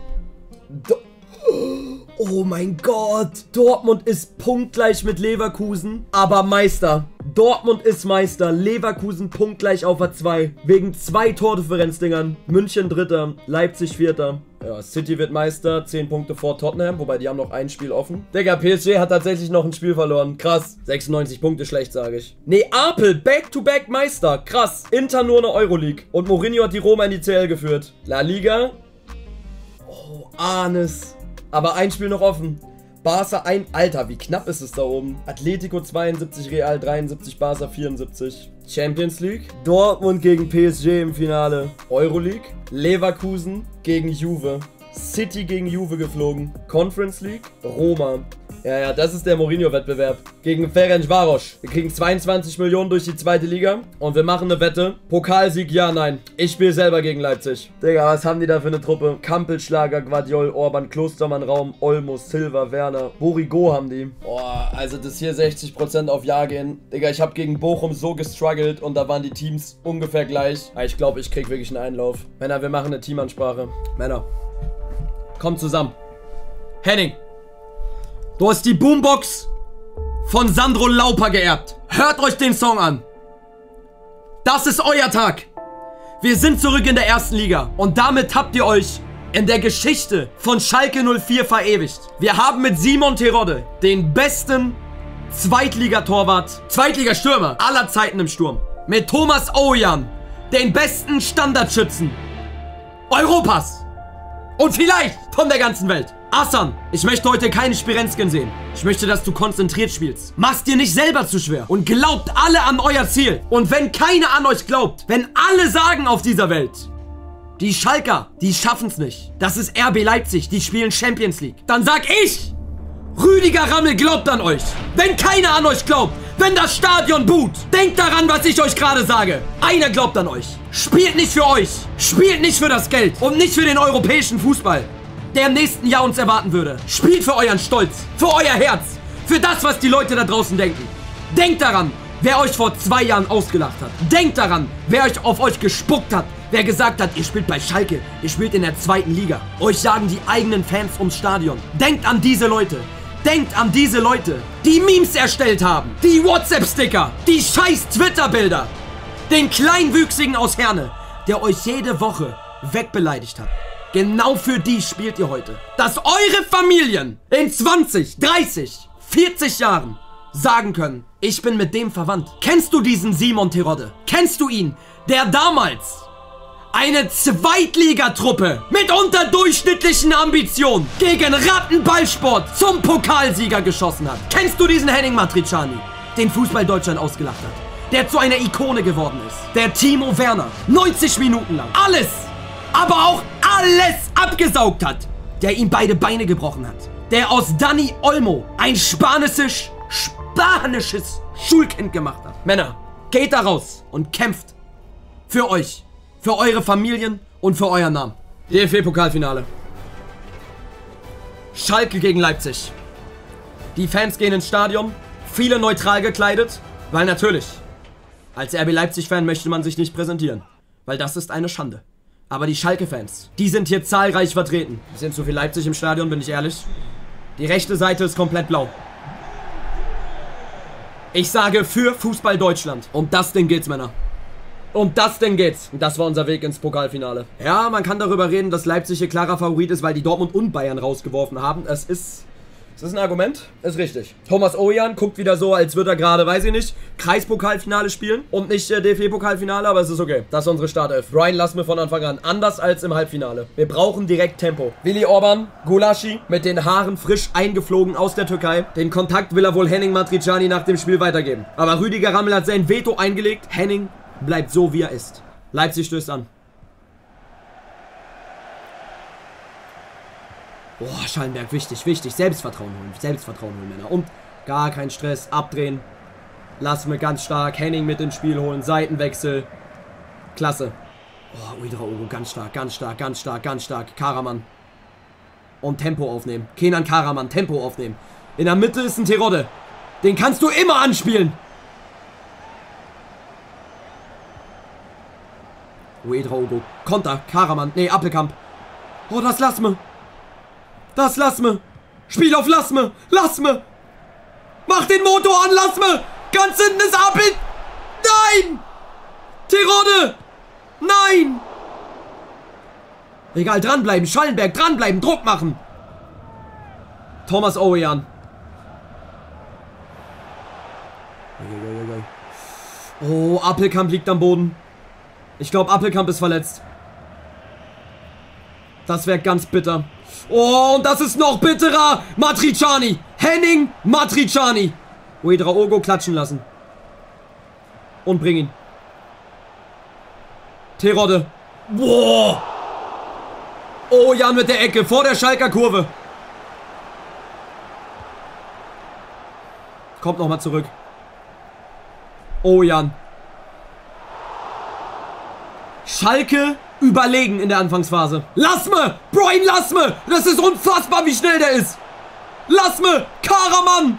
Oh mein Gott. Dortmund ist punktgleich mit Leverkusen, aber Meister. Dortmund ist Meister. Leverkusen punktgleich auf A2. Wegen 2 Tordifferenzdingern. München 3., Leipzig 4. Ja, City wird Meister. 10 Punkte vor Tottenham, wobei die haben noch ein Spiel offen. Digga, PSG hat tatsächlich noch ein Spiel verloren. Krass. 96 Punkte schlecht, sage ich. Nee, Apel, Back-to-Back Meister. Krass. Inter nur eine Euroleague. Und Mourinho hat die Roma in die CL geführt. La Liga. Oh, Arnes. Aber ein Spiel noch offen. Barca ein... Alter, wie knapp ist es da oben? Atletico 72, Real 73, Barca 74. Champions League. Dortmund gegen PSG im Finale. Euroleague. Leverkusen gegen Juve. City gegen Juve geflogen. Conference League. Roma. Ja, das ist der Mourinho-Wettbewerb. Gegen Ferencváros. Wir kriegen 22 Millionen durch die 2. Liga. Und wir machen eine Wette. Pokalsieg, ja, nein. Ich spiele selber gegen Leipzig. Digga, was haben die da für eine Truppe? Kampelschlager, Guardiol, Orban, Klostermann, Raum, Olmo, Silva, Werner. Borigo haben die. Boah, also das hier 60% auf Ja gehen. Digga, ich habe gegen Bochum so gestruggelt und da waren die Teams ungefähr gleich. Ich glaube, ich krieg wirklich einen Einlauf. Männer, wir machen eine Teamansprache. Männer, kommt zusammen. Henning, du hast die Boombox von Sandro Lauper geerbt. Hört euch den Song an. Das ist euer Tag. Wir sind zurück in der ersten Liga. Und damit habt ihr euch in der Geschichte von Schalke 04 verewigt. Wir haben mit Simon Terodde den besten Zweitligastürmer aller Zeiten im Sturm. Mit Thomas Ouwejan den besten Standardschützen Europas. Und vielleicht von der ganzen Welt. Hassan, ich möchte heute keine Spirenzken sehen. Ich möchte, dass du konzentriert spielst. Mach's dir nicht selber zu schwer. Und glaubt alle an euer Ziel. Und wenn keiner an euch glaubt, wenn alle sagen auf dieser Welt, die Schalker, die schaffen's nicht. Das ist RB Leipzig, die spielen Champions League. Dann sag ich, Rüdiger Rammel glaubt an euch. Wenn keiner an euch glaubt, wenn das Stadion buht, denkt daran, was ich euch gerade sage. Einer glaubt an euch. Spielt nicht für euch. Spielt nicht für das Geld. Und nicht für den europäischen Fußball, der im nächsten Jahr uns erwarten würde. Spielt für euren Stolz. Für euer Herz. Für das, was die Leute da draußen denken. Denkt daran, wer euch vor 2 Jahren ausgelacht hat. Denkt daran, wer euch auf euch gespuckt hat. Wer gesagt hat, ihr spielt bei Schalke. Ihr spielt in der 2. Liga. Euch sagen die eigenen Fans ums Stadion. Denkt an diese Leute. Denkt an diese Leute, die Memes erstellt haben, die WhatsApp-Sticker, die scheiß Twitter-Bilder, den Kleinwüchsigen aus Herne, der euch jede Woche wegbeleidigt hat. Genau für die spielt ihr heute. Dass eure Familien in 20, 30, 40 Jahren sagen können, ich bin mit dem verwandt. Kennst du diesen Simon Terodde? Kennst du ihn, der damals eine Zweitligatruppe mit unterdurchschnittlichen Ambitionen gegen Rattenballsport zum Pokalsieger geschossen hat? Kennst du diesen Henning Matriciani, den Fußball Deutschland ausgelacht hat? Der zu einer Ikone geworden ist. Der Timo Werner, 90 Minuten lang alles, aber auch alles abgesaugt hat. Der ihm beide Beine gebrochen hat. Der aus Dani Olmo ein spanisches Schulkind gemacht hat. Männer, geht da raus und kämpft für euch. Für eure Familien und für euren Namen. DFB-Pokalfinale. Schalke gegen Leipzig. Die Fans gehen ins Stadion. Viele neutral gekleidet. Weil natürlich, als RB Leipzig-Fan möchte man sich nicht präsentieren. Weil das ist eine Schande. Aber die Schalke-Fans, die sind hier zahlreich vertreten. Es sind zu viel Leipzig im Stadion, bin ich ehrlich. Die rechte Seite ist komplett blau. Ich sage für Fußball Deutschland. Um das Ding geht's, Männer. Um das denn geht's. Und das war unser Weg ins Pokalfinale. Ja, man kann darüber reden, dass Leipzig hier klarer Favorit ist, weil die Dortmund und Bayern rausgeworfen haben. Es ist ein Argument. Ist richtig. Thomas Ouwejan guckt wieder so, als würde er gerade, weiß ich nicht, Kreispokalfinale spielen. Und nicht DFB-Pokalfinale, aber es ist okay. Das ist unsere Startelf. Brian lassen wir von Anfang an. Anders als im Halbfinale. Wir brauchen direkt Tempo. Willi Orban, Gulaschi, mit den Haaren frisch eingeflogen aus der Türkei. Den Kontakt will er wohl Henning Matriciani nach dem Spiel weitergeben. Aber Rüdiger Rammel hat sein Veto eingelegt. Henning bleibt so, wie er ist. Leipzig stößt an. Boah, Schallenberg, wichtig, wichtig. Selbstvertrauen holen, Männer. Und gar kein Stress. Abdrehen. Lassen wir ganz stark. Henning mit ins Spiel holen. Seitenwechsel. Klasse. Oh, Uidraogo, ganz stark, ganz stark, ganz stark, ganz stark. Karaman. Und Tempo aufnehmen. Kenan Karaman, Tempo aufnehmen. In der Mitte ist ein Terodde. Den kannst du immer anspielen. Uidraogo. Konter. Karaman. Nee, Appelkamp. Oh, das lass mir. Das lass mir. Spiel auf lass mir. Lass mir. Mach den Motor an. Lass mir. Ganz hinten ist Appel. Nein. Terodde. Nein. Egal, dranbleiben. Schallenberg, dranbleiben. Druck machen. Thomas Ouwejan. Oh, Appelkamp liegt am Boden. Ich glaube, Appelkamp ist verletzt. Das wäre ganz bitter. Oh, und das ist noch bitterer. Matriciani. Henning Matriciani. Uidraogo klatschen lassen. Und bring ihn. Terodde. Boah. Oh, Jan mit der Ecke. Vor der Schalker Kurve. Kommt nochmal zurück. Oh, Jan. Schalke überlegen in der Anfangsphase. Lass mir! Brian, lass mir! Das ist unfassbar, wie schnell der ist! Lass mir! Karaman!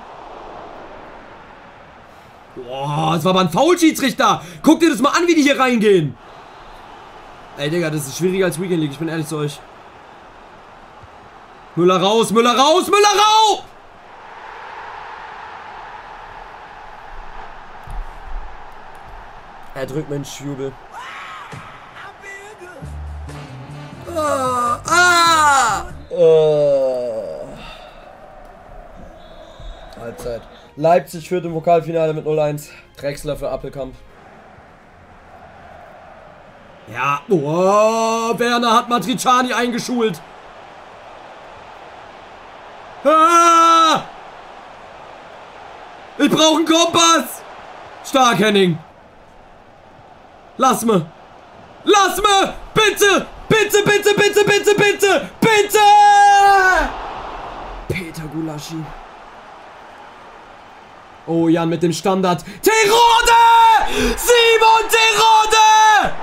Boah, das war aber ein Foul-Schiedsrichter! Guck dir das mal an, wie die hier reingehen! Ey, Digga, das ist schwieriger als Weekend League, ich bin ehrlich zu euch. Müller raus, Müller raus, Müller raus! Er drückt mir den Jubel. Halbzeit. Leipzig führt im Pokalfinale mit 0-1. Drechsler für Appelkamp. Ja, oh, Werner hat Matriciani eingeschult. Ah! Ich brauche einen Kompass. Stark, Henning. Lass mir. Lass mir. Bitte. Bitte, bitte, bitte, bitte, bitte. Bitte. Peter Gulaschi. Oh, Jan mit dem Standard. Terodde! Simon Terodde!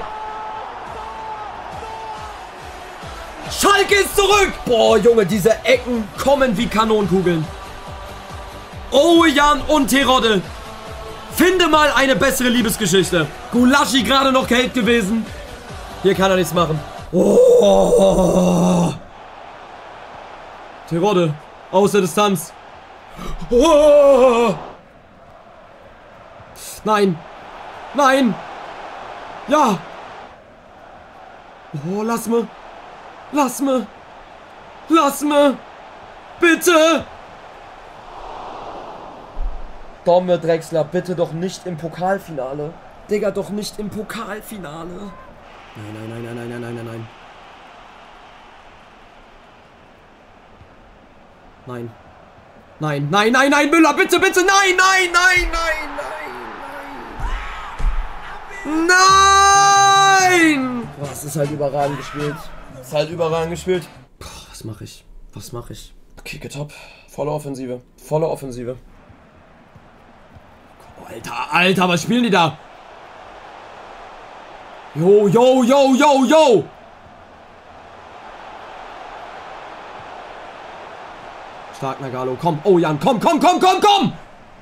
Schalke ist zurück! Boah, Junge, diese Ecken kommen wie Kanonenkugeln. Oh, Jan und Terodde. Finde mal eine bessere Liebesgeschichte. Gulaschi gerade noch Held gewesen. Hier kann er nichts machen. Oh. Terodde, aus der Distanz. Oh. Nein. Nein. Ja. Oh, lass mir. Lass mir. Lass mir. Bitte. Domme Drechsler, bitte doch nicht im Pokalfinale. Digga, doch nicht im Pokalfinale. Nein, nein, nein, nein, nein, nein, nein, nein. Nein. Nein, nein, nein, nein, Müller, bitte, bitte, nein, nein, nein, nein, nein, nein. Nein! Boah, es ist halt überragend gespielt. Es ist halt überragend gespielt. Boah, was mache ich? Was mache ich? Kicke top. Volle Offensive. Volle Offensive. Alter, Alter, was spielen die da? Jo, jo, jo, jo, jo! Stark, Nagalo, komm. Oh, Jan, komm, komm, komm, komm, komm!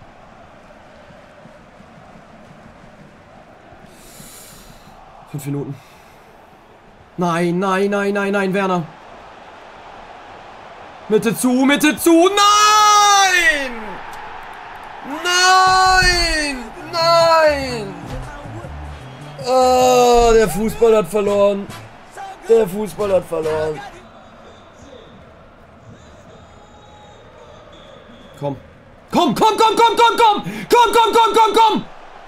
Fünf Minuten. Nein, nein, nein, nein, nein, Werner. Mitte zu, Mitte zu. Nein! Nein! Nein! Oh, der Fußball hat verloren. Der Fußball hat verloren. Komm. Komm, komm, komm, komm, komm, komm! Komm, komm, komm, komm, komm!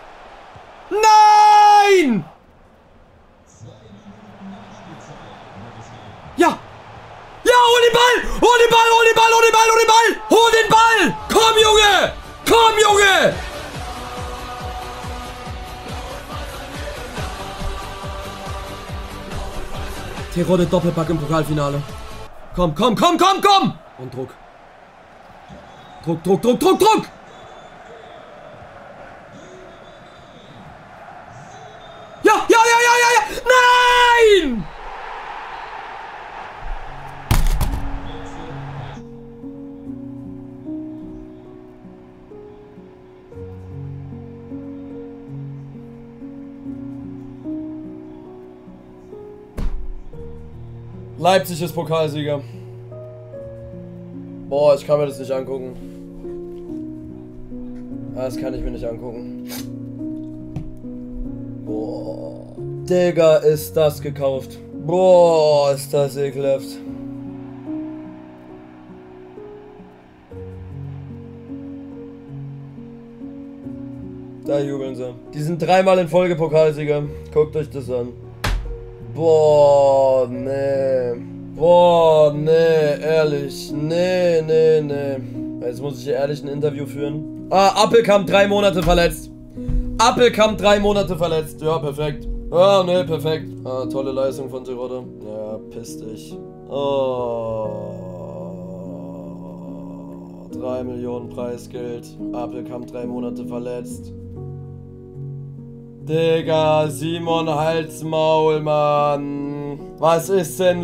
Nein! Ja! Ja, hol den Ball! Hol den Ball, hol den Ball, hol den Ball, hol den Ball! Hol den Ball! Komm, Junge! Komm, Junge! Terodde Doppelpack im Pokalfinale. Komm, komm, komm, komm, komm! Und Druck. Druck, Druck, Druck, Druck, Druck! Ja, ja, ja, ja, ja, ja! Nein! Leipzig ist Pokalsieger. Boah, ich kann mir das nicht angucken. Das kann ich mir nicht angucken. Boah. Digga, ist das gekauft. Boah, ist das ekelhaft. Da jubeln sie. Die sind dreimal in Folge Pokalsieger. Guckt euch das an. Boah, nee. Boah, nee, ehrlich. Nee, nee, nee. Jetzt muss ich hier ehrlich ein Interview führen. Ah, Appelkamp 3 Monate verletzt. Appelkamp 3 Monate verletzt. Ja, perfekt. Ah, nee, perfekt. Ah, tolle Leistung von Terodde. Ja, piss dich. Oh. 3 Millionen Preisgeld. Appelkamp 3 Monate verletzt. Digga, Simon, halt's Maul, Mann. Was ist denn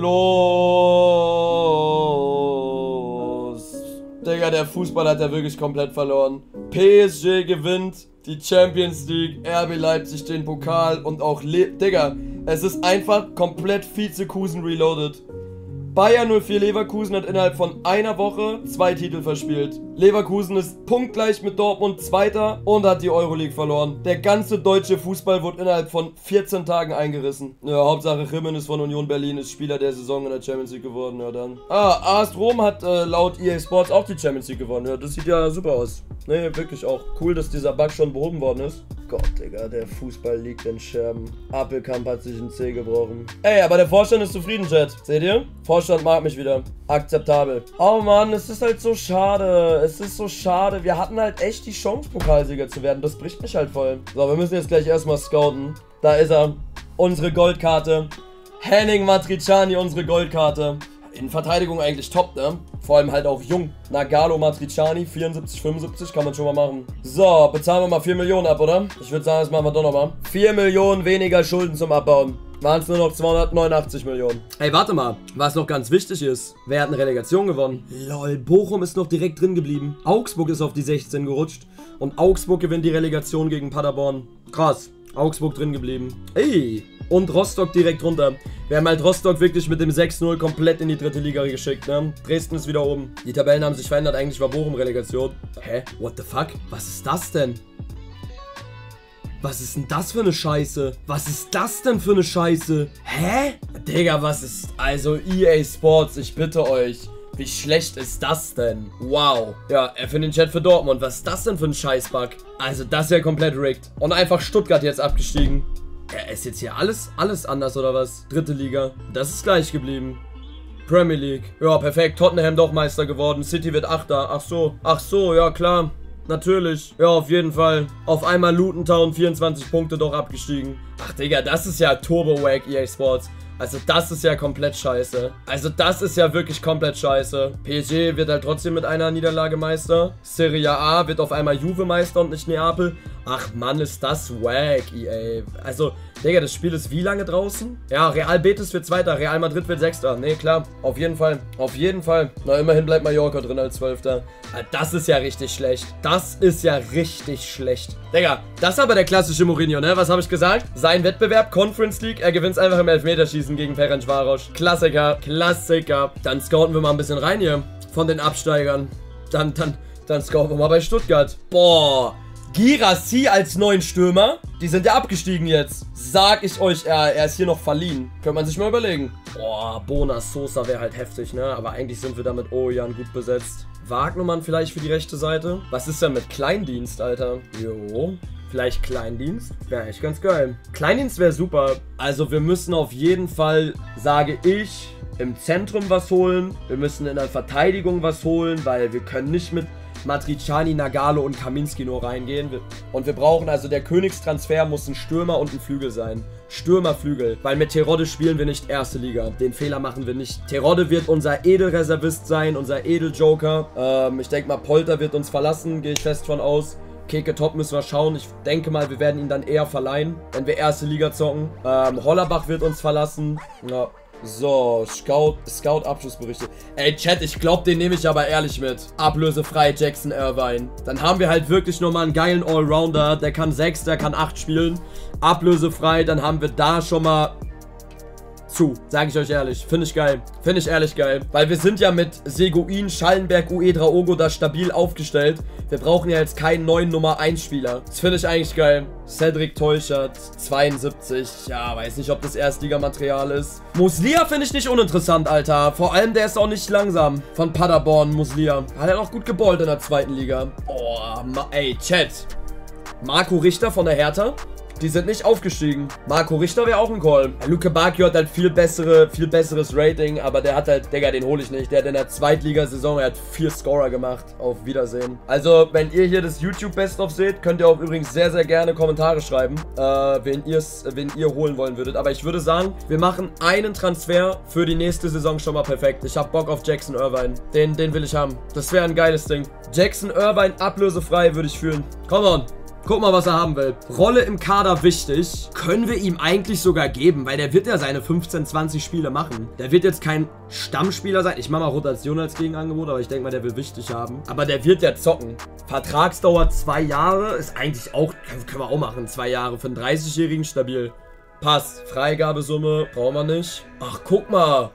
los? Digga, der Fußball hat ja wirklich komplett verloren. PSG gewinnt die Champions League, RB Leipzig den Pokal und auch Digga, es ist einfach komplett Vizekusen reloaded. Bayer 04 Leverkusen hat innerhalb von einer Woche 2 Titel verspielt. Leverkusen ist punktgleich mit Dortmund Zweiter und hat die Euroleague verloren. Der ganze deutsche Fußball wurde innerhalb von 14 Tagen eingerissen. Ja, Hauptsache Jimenez von Union Berlin ist Spieler der Saison in der Champions League geworden. Ja, dann. AS Rom hat laut EA Sports auch die Champions League gewonnen. Ja, das sieht ja super aus. Ne, wirklich auch. Cool, dass dieser Bug schon behoben worden ist. Gott, Digga, der Fußball liegt in Scherben. Appelkamp hat sich ein Zeh gebrochen. Ey, aber der Vorstand ist zufrieden, Chat. Seht ihr? Vorstand mag mich wieder. Akzeptabel. Oh Mann, es ist halt so schade. Es ist so schade. Wir hatten halt echt die Chance, Pokalsieger zu werden. Das bricht mich halt voll. So, wir müssen jetzt gleich erstmal scouten. Da ist er. Unsere Goldkarte. Henning Matriciani, unsere Goldkarte. In Verteidigung eigentlich top, ne? Vor allem halt auch jung. Nagalo Matriciani, 74, 75, kann man schon mal machen. So, bezahlen wir mal 4 Millionen ab, oder? Ich würde sagen, das machen wir doch nochmal. 4 Millionen weniger Schulden zum Abbauen. Waren es nur noch 289 Millionen. Ey, warte mal. Was noch ganz wichtig ist. Wer hat eine Relegation gewonnen? Lol, Bochum ist noch direkt drin geblieben. Augsburg ist auf die 16 gerutscht. Und Augsburg gewinnt die Relegation gegen Paderborn. Krass. Augsburg drin geblieben. Ey. Und Rostock direkt runter. Wir haben halt Rostock wirklich mit dem 6-0 komplett in die 3. Liga geschickt, ne? Dresden ist wieder oben. Die Tabellen haben sich verändert. Eigentlich war Bochum Relegation. Hä? What the fuck? Was ist das denn? Was ist denn das für eine Scheiße? Was ist das denn für eine Scheiße? Hä? Digga, was ist... Also EA Sports, ich bitte euch. Wie schlecht ist das denn? Wow. Ja, F in den Chat für Dortmund. Was ist das denn für ein Scheißbug? Also das ist ja komplett rigged. Und einfach Stuttgart jetzt abgestiegen. Ja, ist jetzt hier alles anders oder was? 3. Liga. Das ist gleich geblieben. Premier League. Ja, perfekt. Tottenham doch Meister geworden. City wird 8. Ach so, ja klar. Natürlich. Ja, auf jeden Fall. Auf einmal Luton Town 24 Punkte doch abgestiegen. Ach Digga, das ist ja Turbo-Wack EA Sports. Also das ist ja komplett scheiße. Also das ist ja wirklich komplett scheiße. PSG wird halt trotzdem mit einer Niederlage Meister. Serie A wird auf einmal Juve Meister und nicht Neapel. Ach Mann, ist das wack, EA. Also, Digga, das Spiel ist wie lange draußen? Ja, Real Betis wird 2. Real Madrid wird 6. Nee, klar. Auf jeden Fall. Auf jeden Fall. Na, immerhin bleibt Mallorca drin als 12. Das ist ja richtig schlecht. Das ist ja richtig schlecht. Digga, das ist aber der klassische Mourinho, ne? Was habe ich gesagt? Sein Wettbewerb, Conference League, er gewinnt einfach im Elfmeterschießen gegen Ferencvaros. Klassiker, Klassiker. Dann scouten wir mal ein bisschen rein hier. Von den Absteigern. Dann scouten wir mal bei Stuttgart. Boah. Girassi als neuen Stürmer. Die sind ja abgestiegen jetzt. Sag ich euch, er ist hier noch verliehen. Könnte man sich mal überlegen. Boah, Bonas Sosa wäre halt heftig, ne? Aber eigentlich sind wir damit Ojan gut besetzt. Wagnumann vielleicht für die rechte Seite. Was ist denn mit Kleindienst, Alter? Jo. Vielleicht Kleindienst? Wäre echt ganz geil. Kleindienst wäre super. Also wir müssen auf jeden Fall, sage ich, im Zentrum was holen. Wir müssen in der Verteidigung was holen, weil wir können nicht mit Matriciani, Nagalo und Kaminski nur reingehen. Und wir brauchen also, der Königstransfer muss ein Stürmer und ein Flügel sein. Stürmerflügel, weil mit Terodde spielen wir nicht 1. Liga. Den Fehler machen wir nicht. Terodde wird unser Edelreservist sein, unser Edeljoker. Ich denke mal, Polter wird uns verlassen, gehe ich fest von aus. Keke Top müssen wir schauen. Ich denke mal, wir werden ihn dann eher verleihen, wenn wir 1. Liga zocken. Hollerbach wird uns verlassen. Ja. So, Scout-Abschlussberichte. Ey, Chat, ich glaube, den nehme ich aber ehrlich mit. Ablösefrei Jackson Irvine. Dann haben wir halt wirklich nochmal einen geilen Allrounder. Der kann 6, der kann 8 spielen. Ablösefrei, dann haben wir da schon mal sage ich euch ehrlich. Finde ich geil. Finde ich ehrlich geil. Weil wir sind ja mit Seguin, Schallenberg, Uedraogo da stabil aufgestellt. Wir brauchen ja jetzt keinen neuen Nummer 1 Spieler. Das finde ich eigentlich geil. Cedric Teuchert, 72. Ja, weiß nicht, ob das Erstligamaterial ist. Muslia finde ich nicht uninteressant, Alter. Vor allem, der ist auch nicht langsam. Von Paderborn, Muslia. Hat er auch gut geballt in der 2. Liga. Oh, ey, Chat. Marco Richter von der Hertha. Die sind nicht aufgestiegen. Marco Richter wäre auch ein Call. Luke Bacchio hat halt viel besseres Rating, aber der hat halt, Digga, den hole ich nicht. Der hat in der Zweitligasaison, er hat 4 Scorer gemacht. Auf Wiedersehen. Also, wenn ihr hier das YouTube Best-of seht, könnt ihr auch übrigens sehr, sehr gerne Kommentare schreiben, wen ihr holen wollen würdet. Aber ich würde sagen, wir machen einen Transfer für die nächste Saison schon mal perfekt. Ich habe Bock auf Jackson Irvine. Den will ich haben. Das wäre ein geiles Ding. Jackson Irvine ablösefrei würde ich fühlen. Come on. Guck mal, was er haben will. Rolle im Kader wichtig. Können wir ihm eigentlich sogar geben, weil der wird ja seine 15, 20 Spiele machen. Der wird jetzt kein Stammspieler sein. Ich mache mal Rotation als Gegenangebot, aber ich denke mal, der will wichtig haben. Aber der wird ja zocken. Vertragsdauer 2 Jahre ist eigentlich auch, können wir auch machen, 2 Jahre für einen 30-Jährigen stabil. Pass. Freigabesumme brauchen wir nicht. Ach, guck mal.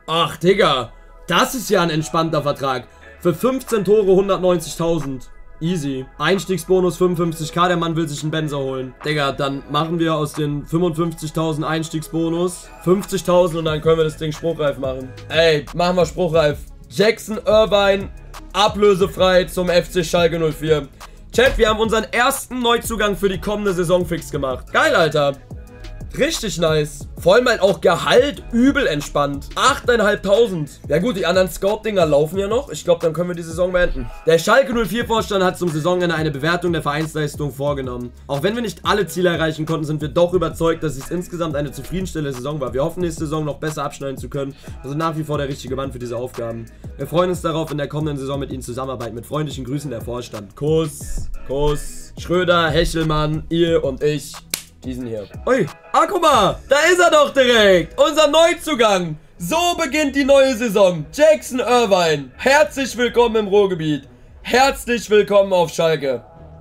Ach, Digga. Das ist ja ein entspannter Vertrag. Für 15 Tore 190.000. Easy. Einstiegsbonus 55k, der Mann will sich einen Benzer holen. Digga, dann machen wir aus den 55.000 Einstiegsbonus 50.000 und dann können wir das Ding spruchreif machen. Ey, machen wir spruchreif. Jackson Irvine, ablösefrei zum FC Schalke 04. Chat, wir haben unseren ersten Neuzugang für die kommende Saison fix gemacht. Geil, Alter. Richtig nice. Vor allem halt auch Gehalt übel entspannt. 8.500. Ja gut, die anderen Scout-Dinger laufen ja noch. Ich glaube, dann können wir die Saison beenden. Der Schalke 04-Vorstand hat zum Saisonende eine Bewertung der Vereinsleistung vorgenommen. Auch wenn wir nicht alle Ziele erreichen konnten, sind wir doch überzeugt, dass es insgesamt eine zufriedenstellende Saison war. Wir hoffen, nächste Saison noch besser abschneiden zu können. Also nach wie vor der richtige Mann für diese Aufgaben. Wir freuen uns darauf, in der kommenden Saison mit Ihnen zusammenarbeiten. Mit freundlichen Grüßen, der Vorstand. Kuss, Kuss. Schröder, Hechelmann, ihr und ich. Diesen hier. Ui. Ah, guck mal. Da ist er doch direkt. Unser Neuzugang. So beginnt die neue Saison. Jackson Irvine. Herzlich willkommen im Ruhrgebiet. Herzlich willkommen auf Schalke.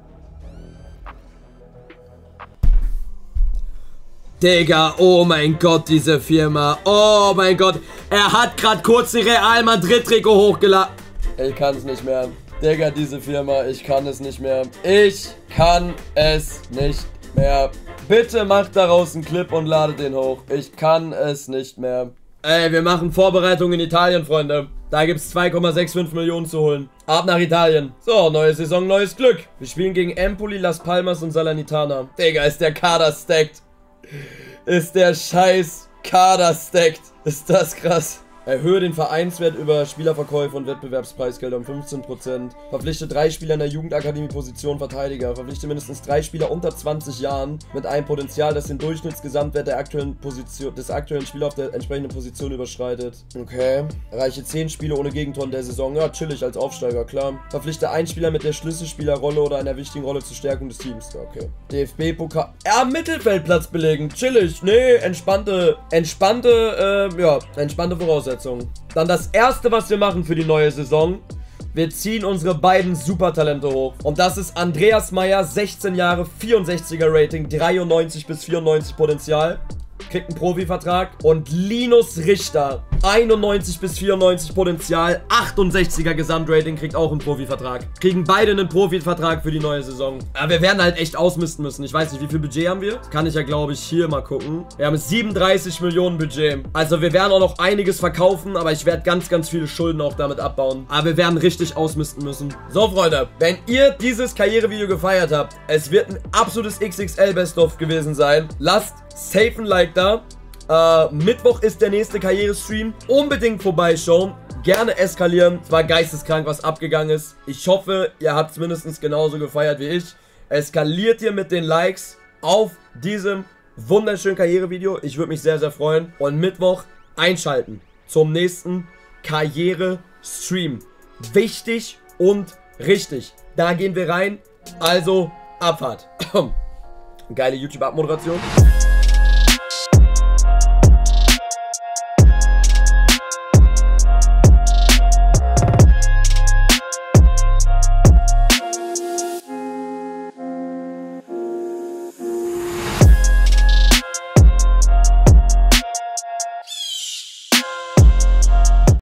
Digga, oh mein Gott, diese Firma. Oh mein Gott. Er hat gerade kurz die Real Madrid-Trikot hochgeladen. Ich kann es nicht mehr. Digga, diese Firma. Ich kann es nicht mehr. Ich kann es nicht mehr. Bitte macht daraus einen Clip und ladet den hoch. Ich kann es nicht mehr. Ey, wir machen Vorbereitungen in Italien, Freunde. Da gibt's 2,65 Millionen zu holen. Ab nach Italien. So, neue Saison, neues Glück. Wir spielen gegen Empoli, Las Palmas und Salernitana. Digga, ist der Kader stacked. Ist der scheiß Kader stacked. Ist das krass. Erhöhe den Vereinswert über Spielerverkäufe und Wettbewerbspreisgelder um 15%. Verpflichte 3 Spieler in der Jugendakademie-Position Verteidiger. Verpflichte mindestens 3 Spieler unter 20 Jahren mit einem Potenzial, das den Durchschnittsgesamtwert der aktuellen Spieler auf der entsprechenden Position überschreitet. Okay. Erreiche 10 Spiele ohne Gegentor in der Saison. Ja, chillig als Aufsteiger, klar. Verpflichte 1 Spieler mit der Schlüsselspielerrolle oder einer wichtigen Rolle zur Stärkung des Teams. Okay. DFB-Pokal. Ja, Mittelfeldplatz belegen. Chillig. Nee, entspannte Voraussetzungen. Dann das erste, was wir machen für die neue Saison. Wir ziehen unsere beiden Supertalente hoch. Und das ist Andreas Meyer, 16 Jahre, 64er Rating, 93 bis 94 Potenzial. Kriegt einen Profivertrag. Und Linus Richter, 91 bis 94 Potenzial, 68er Gesamtrating, kriegt auch einen Profivertrag. Kriegen beide einen Profivertrag für die neue Saison. Aber wir werden halt echt ausmisten müssen. Ich weiß nicht, wie viel Budget haben wir? Das kann ich ja, glaube ich, hier mal gucken. Wir haben 37 Millionen Budget. Also wir werden auch noch einiges verkaufen, aber ich werde ganz, ganz viele Schulden auch damit abbauen. Aber wir werden richtig ausmisten müssen. So, Freunde, wenn ihr dieses Karrierevideo gefeiert habt, es wird ein absolutes XXL Best-of gewesen sein. Lasst safe ein Like da. Mittwoch ist der nächste Karrierestream. Unbedingt vorbeischauen. Gerne eskalieren. Es war geisteskrank, was abgegangen ist. Ich hoffe, ihr habt es mindestens genauso gefeiert wie ich. Eskaliert ihr mit den Likes auf diesem wunderschönen Karrierevideo. Ich würde mich sehr, sehr freuen. Und Mittwoch einschalten zum nächsten Karrierestream. Wichtig und richtig. Da gehen wir rein. Also, Abfahrt. Geile YouTube-Abmoderation.